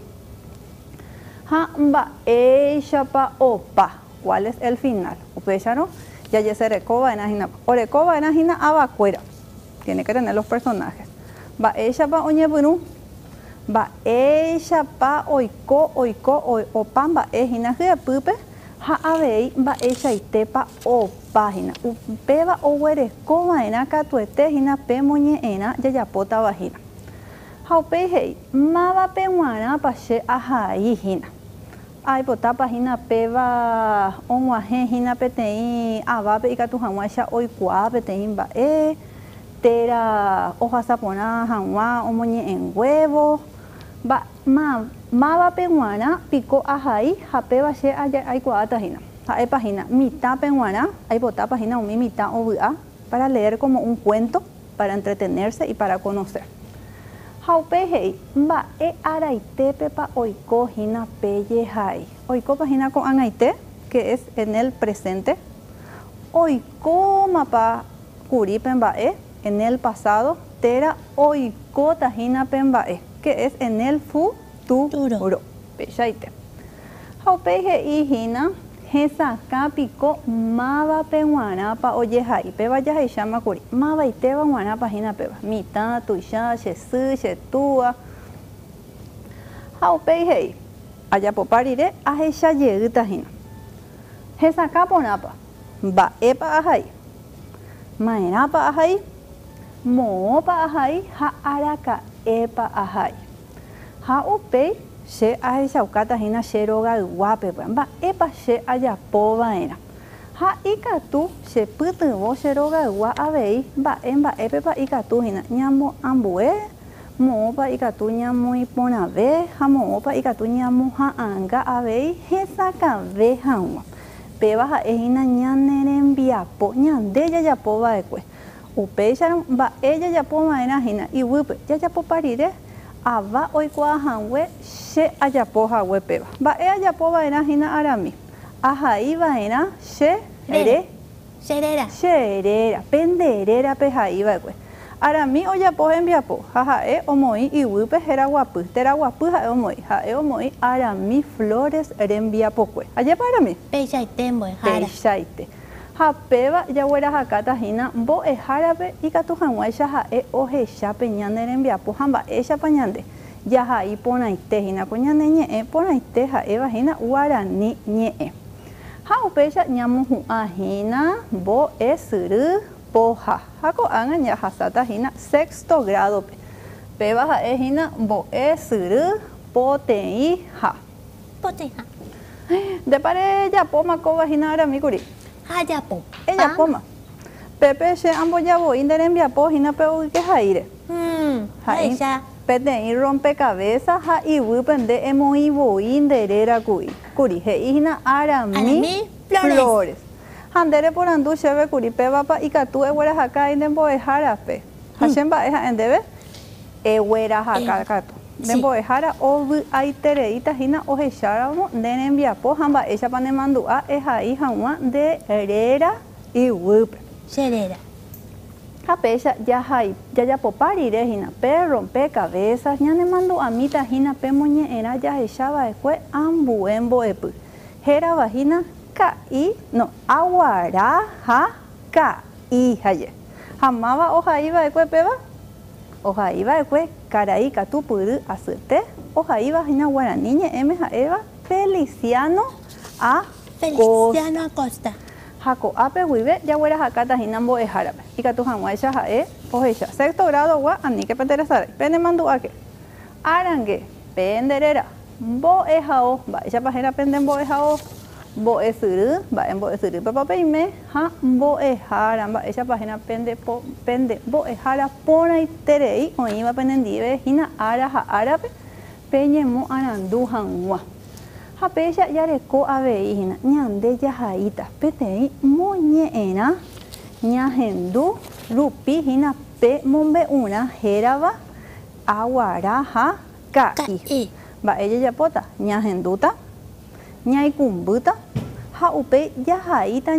Va pa opa. ¿Cuál es el final? Upechano, ya se recoba en ajina. Orecoba en ajina abacuera. Tiene que tener los personajes. Va pa oñe punu. Va pa oiko opan va ejina pupe. Ha avei va ella y tepa o página. Peba o huereco vaina catuete hina pe moñeena ya pota vagina. Haupe hei mava peguana pache ajai hina. Ai pota página peba onguaje hina petei avape y catujanguacha oikua petei va tera hoja sapona jangua o moñe en huevo. Va mava peguana pico ajai jape vache ay cuata hina. Jae página mitad peguana, hay bota página un mitad obua para leer como un cuento, para entretenerse y para conocer. Jaupe hei va araite pepa oiko hina peye jai. Oiko página con anaite, que es en el presente. Oiko mapa curi pembae, en el pasado. Tera oiko tajina pembae, que es en el futuro. Pechaite. Jaupeje y hina, jesa capico, mava peguana pa oyejai, peba ya se llama curi. Mava y teba guana pagina peba. Mita, tuya, chesu, chetua. Jaupeje, allá poparire, a ella llegita hina. Jesa caponapa, va epa ajai. Maenapa ajai. Moopa ajai, ha araka epa ajai. Ha upei, she ahe shaukata hina sheroga guape, ba epa she ayapo vaena. Ha ikatu, she putuvo sheroga gua avei, ba emba epepa ikatu hina, ñamo ambue, Moopa ikatu ñamoiporãve ha moõpa ikatu ñamoha'ãnga avei hesakave hag̃ua. Péva ha'ehína ñanerembiapo ñande jajapova'ekue. Upéicha mba'e jajapova'erã hína yvýpe jajapopa rire ava oikuaahague che ajapohague péva. Mba'e ajapova'erã hína arami. Ahaíva'erã cherera penderera pe haíva'ekue. Arami ojapo hembiapo ha ha'e omoi yvýpe heraguapy. Teraguapy ha'e omoi. Ha'e omoi Arami Flores rembiapokue. Ajépa arami? Peichaite mbo'ehára. Peichaite. Ha péva jaguerahákata hína mbo'ehárape ikatu hag̃uáicha ha'e ohechápe ñane rembiapo ha mba'éichapa ñande. Jahai porãite hína ko ñane ñe'ẽ porãite ha'éva hína Guarani ñe'ẽ. Ha upéicha ñamohu'ã hína mbo'esyry poha. Ha ko'ág̃a ñahasáta hína sexto gradope. Péva ha'e hína mbo'esyry poteĩha. Poteĩha. Ndépare japóma kóva hína aramíkuri. Ha japo. Ejapóma. Pépe che ambojavoi nde rembiapo hína pe ogykehaíre. Ha'éicha. Peteĩ rompecabezas ha yvýpe nde emoivoi nderéra kuri he'i hína Arami Flores. Ha ndére porandu chéve kuri pévapa ikatu eguerahakái nde mbo'ehárape. Ha che mba'e ha'e ndéve eguerahaka katu. Nde mbo'ehára ovy'aitereíta hína ohecháramo nde rembiapo ha mba'éichapa nemandu'a ehai hag̃ua nderéra yvýpe. Cherera. Ha péicha jajapopa rire hína pe rompecabezas ñanemandu'ãmíta hína pe moñe'ẽrã jahechava'ekue ambue mbo'epy. Hérava hína aguara ha ka'i haje. Ha máva ohaíva'ekue péva? Ohaíva'ekue karai katupyry asyete. Ohaíva hína Guarani ñe'ẽme ha'éva Feliciano Acosta. Ha ko'ápe guive jaguerahákata hína mbo'ehárape. Ikatu hag̃uáicha ha'e ohecha. Sexto grado gua aníke peteresáre. Penemandu'áke. Arangue penderera. Mbo'ehao. Mba'éichapa héra pende mbo'ehao. Mbo'esyry. Mba'e mbo'esyrýpe papeime. Ha mbo'ehára. Mba'éichapa héra pende mbo'ehára porãiterei oĩva penendive hína ára ha árape peñemo arandu hag̃ua. Ha péicha jareko avei hína ñande jahaíta peteĩ moñe'ẽrã ñahendu rupi hína pe mombe'urã hérava aguara ha ka'i. Mba'e jajapóta ñahendúta ñaikumbýta ha upéi jahaíta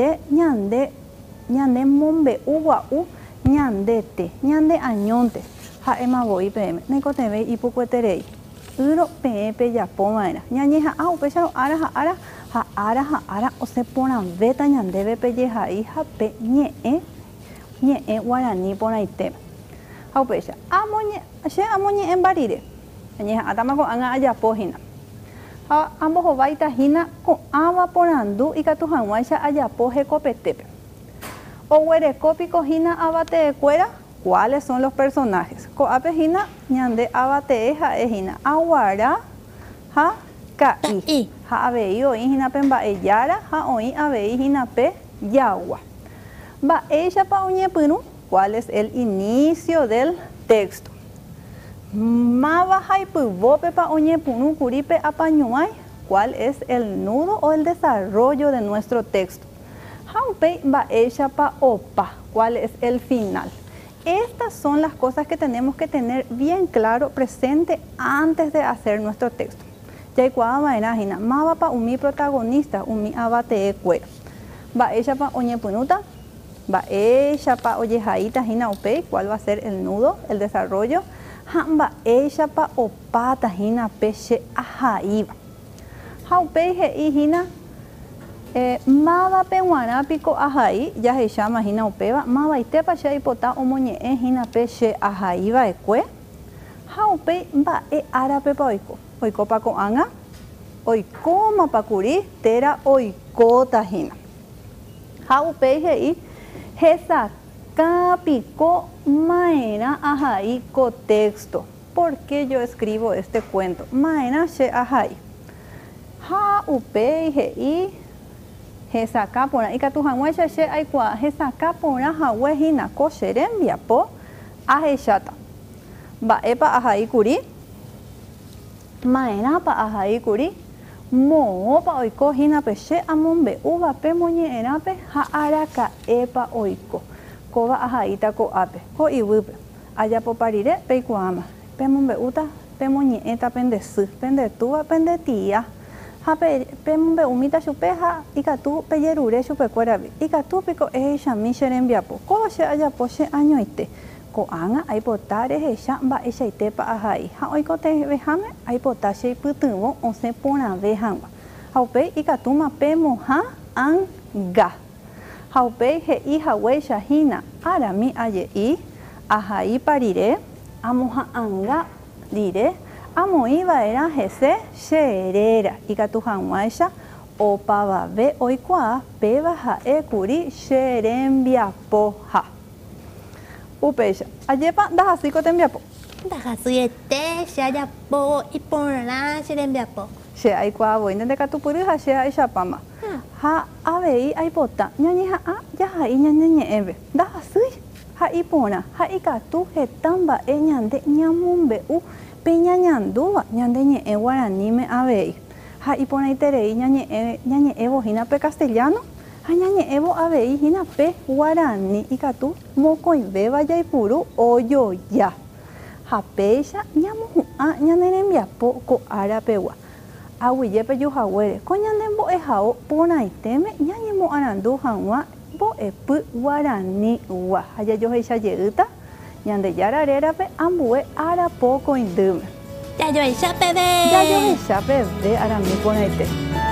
ñande mombe'u gua'u ñandete ñande añónte ha'emavoi peẽme neikotevẽi ipukueterei. Yro peẽpe japóva'erã ñañeha'ã upéicharõ ára ha ára oseporãvéta ñandéve pe jehai ha pe ñe'ẽ Guarani porãitéva. Ha upéicha che amoñe'ẽ mbarire añeha'ãtama ko'ág̃a ajapo hína. Ha ambohováita hína ko'ãva porandu ikatu hag̃uáicha ajapo hekopetépe. Oguerekópiko hína avate'ekuéra. ¿Cuáles son los personajes? Ko'ápe hína ñande avate'e ha'e hína aguara ha ka'i. Ha avei oĩ hína pe mba'ejára ha oĩ avei hína pe yagua. Mba'éichapa oñepyrũ. ¿Cuál es el inicio del texto? Máva haipyvópepa oñepyrũ kuri pe apañuái. ¿Cuál es el nudo o el desarrollo de nuestro texto? Ha upéi mba'éichapa opa. ¿Cuál es el final? Estas son las cosas que tenemos que tener bien claro, presente antes de hacer nuestro texto. Jaikuaava'erã hína mávapa umi protagonista, umi avate'ekuéra. Mba'éichapa oñepyrũta, mba'éichapa ojehaíta hína upéi, cuál va a ser el nudo, el desarrollo, ha mba'éichapa opáta hína pe che ahaíva. Ha upéi he'i hína mávape g̃uarãpiko ahai jahecháma hína upéva, mávaitépa che aipota omoñe'ẽ hína pe che ahaíva'ekue. Ha upéi mba'e árapepa oikópa ko'ág̃a, oikómapa kuri téra oikóta hína. Ha upéi he'i hesakápiko ma'erã ahai contexto. ¿Por qué yo escribo este cuento? Ma'erã che ahai. Ha upéi he'i hesaka porã ikatu hag̃uáicha che aikuaa hesaka porã hague hína ko che rembiapo ahecháta. Mba'épa ahai kuri, ma'erãpa ahai kuri, moõpa oiko hína pe che amombe'úvape moñe'ẽrápe ha araka'épa oiko. Kóva ahaíta ko'ápe, ko yvýpe. Ajapopa rire peikuaáma. Pemombe'úta, pemoñe'ẽta pende sy, pende túva, pende tía. Ha pemombe'úmita chupe ha ikatu pejerure chupekuérape. Ikatúpiko ehechami che rembiapo. Kóva che ajapo che añoite. Ko'ág̃a aipota rehecha mba'eichaitépa ahai. Ha oikoteveháme aipota che ipytyvõ osẽ porãve hag̃ua. Ha upéi ikatúma pemohã anga. Ha upéi he'i hag̃uáicha hína arami aje'i ahaipa rire, amoha'ãnga rire, amoĩva'erã hese cheréra. Ikatu hag̃uáicha opavave oikuaa péva ha'ékuri che rembiapoha. Upéicha, ajépa ndahasýiko tembiapo. Ndahasýete che ajapo iporã che rembiapo. Che aikuaavoi ndekatupyry ha che aichápama. Ha avei aipota ñañeha'ã jahai ñaneñe'ẽve. Ndahasýi ha iporã ha ikatu heta mba'e ñande ñamombe'u pe ñañandúva ñande ñe'ẽ guaraníme avei. Ha iporãiterei ñañe'ẽvohína pe castellano ha ñañe'ẽvo avei hína pe guarani ikatu mokõivéva jaipuru ojoja. Ha péicha ñamohu'ã ñane rembiapo ko árapegua. Aguyépe juhaguére ko ñande mbo'ehao porãitéme ñañemo'ãrandu hag̃ua mbo'epy guaranígua. Ha jajohechajeýta Ñandejára rérape ambue arapo koindýme. Jajohecha peve. Jajohecha peve arami porãite.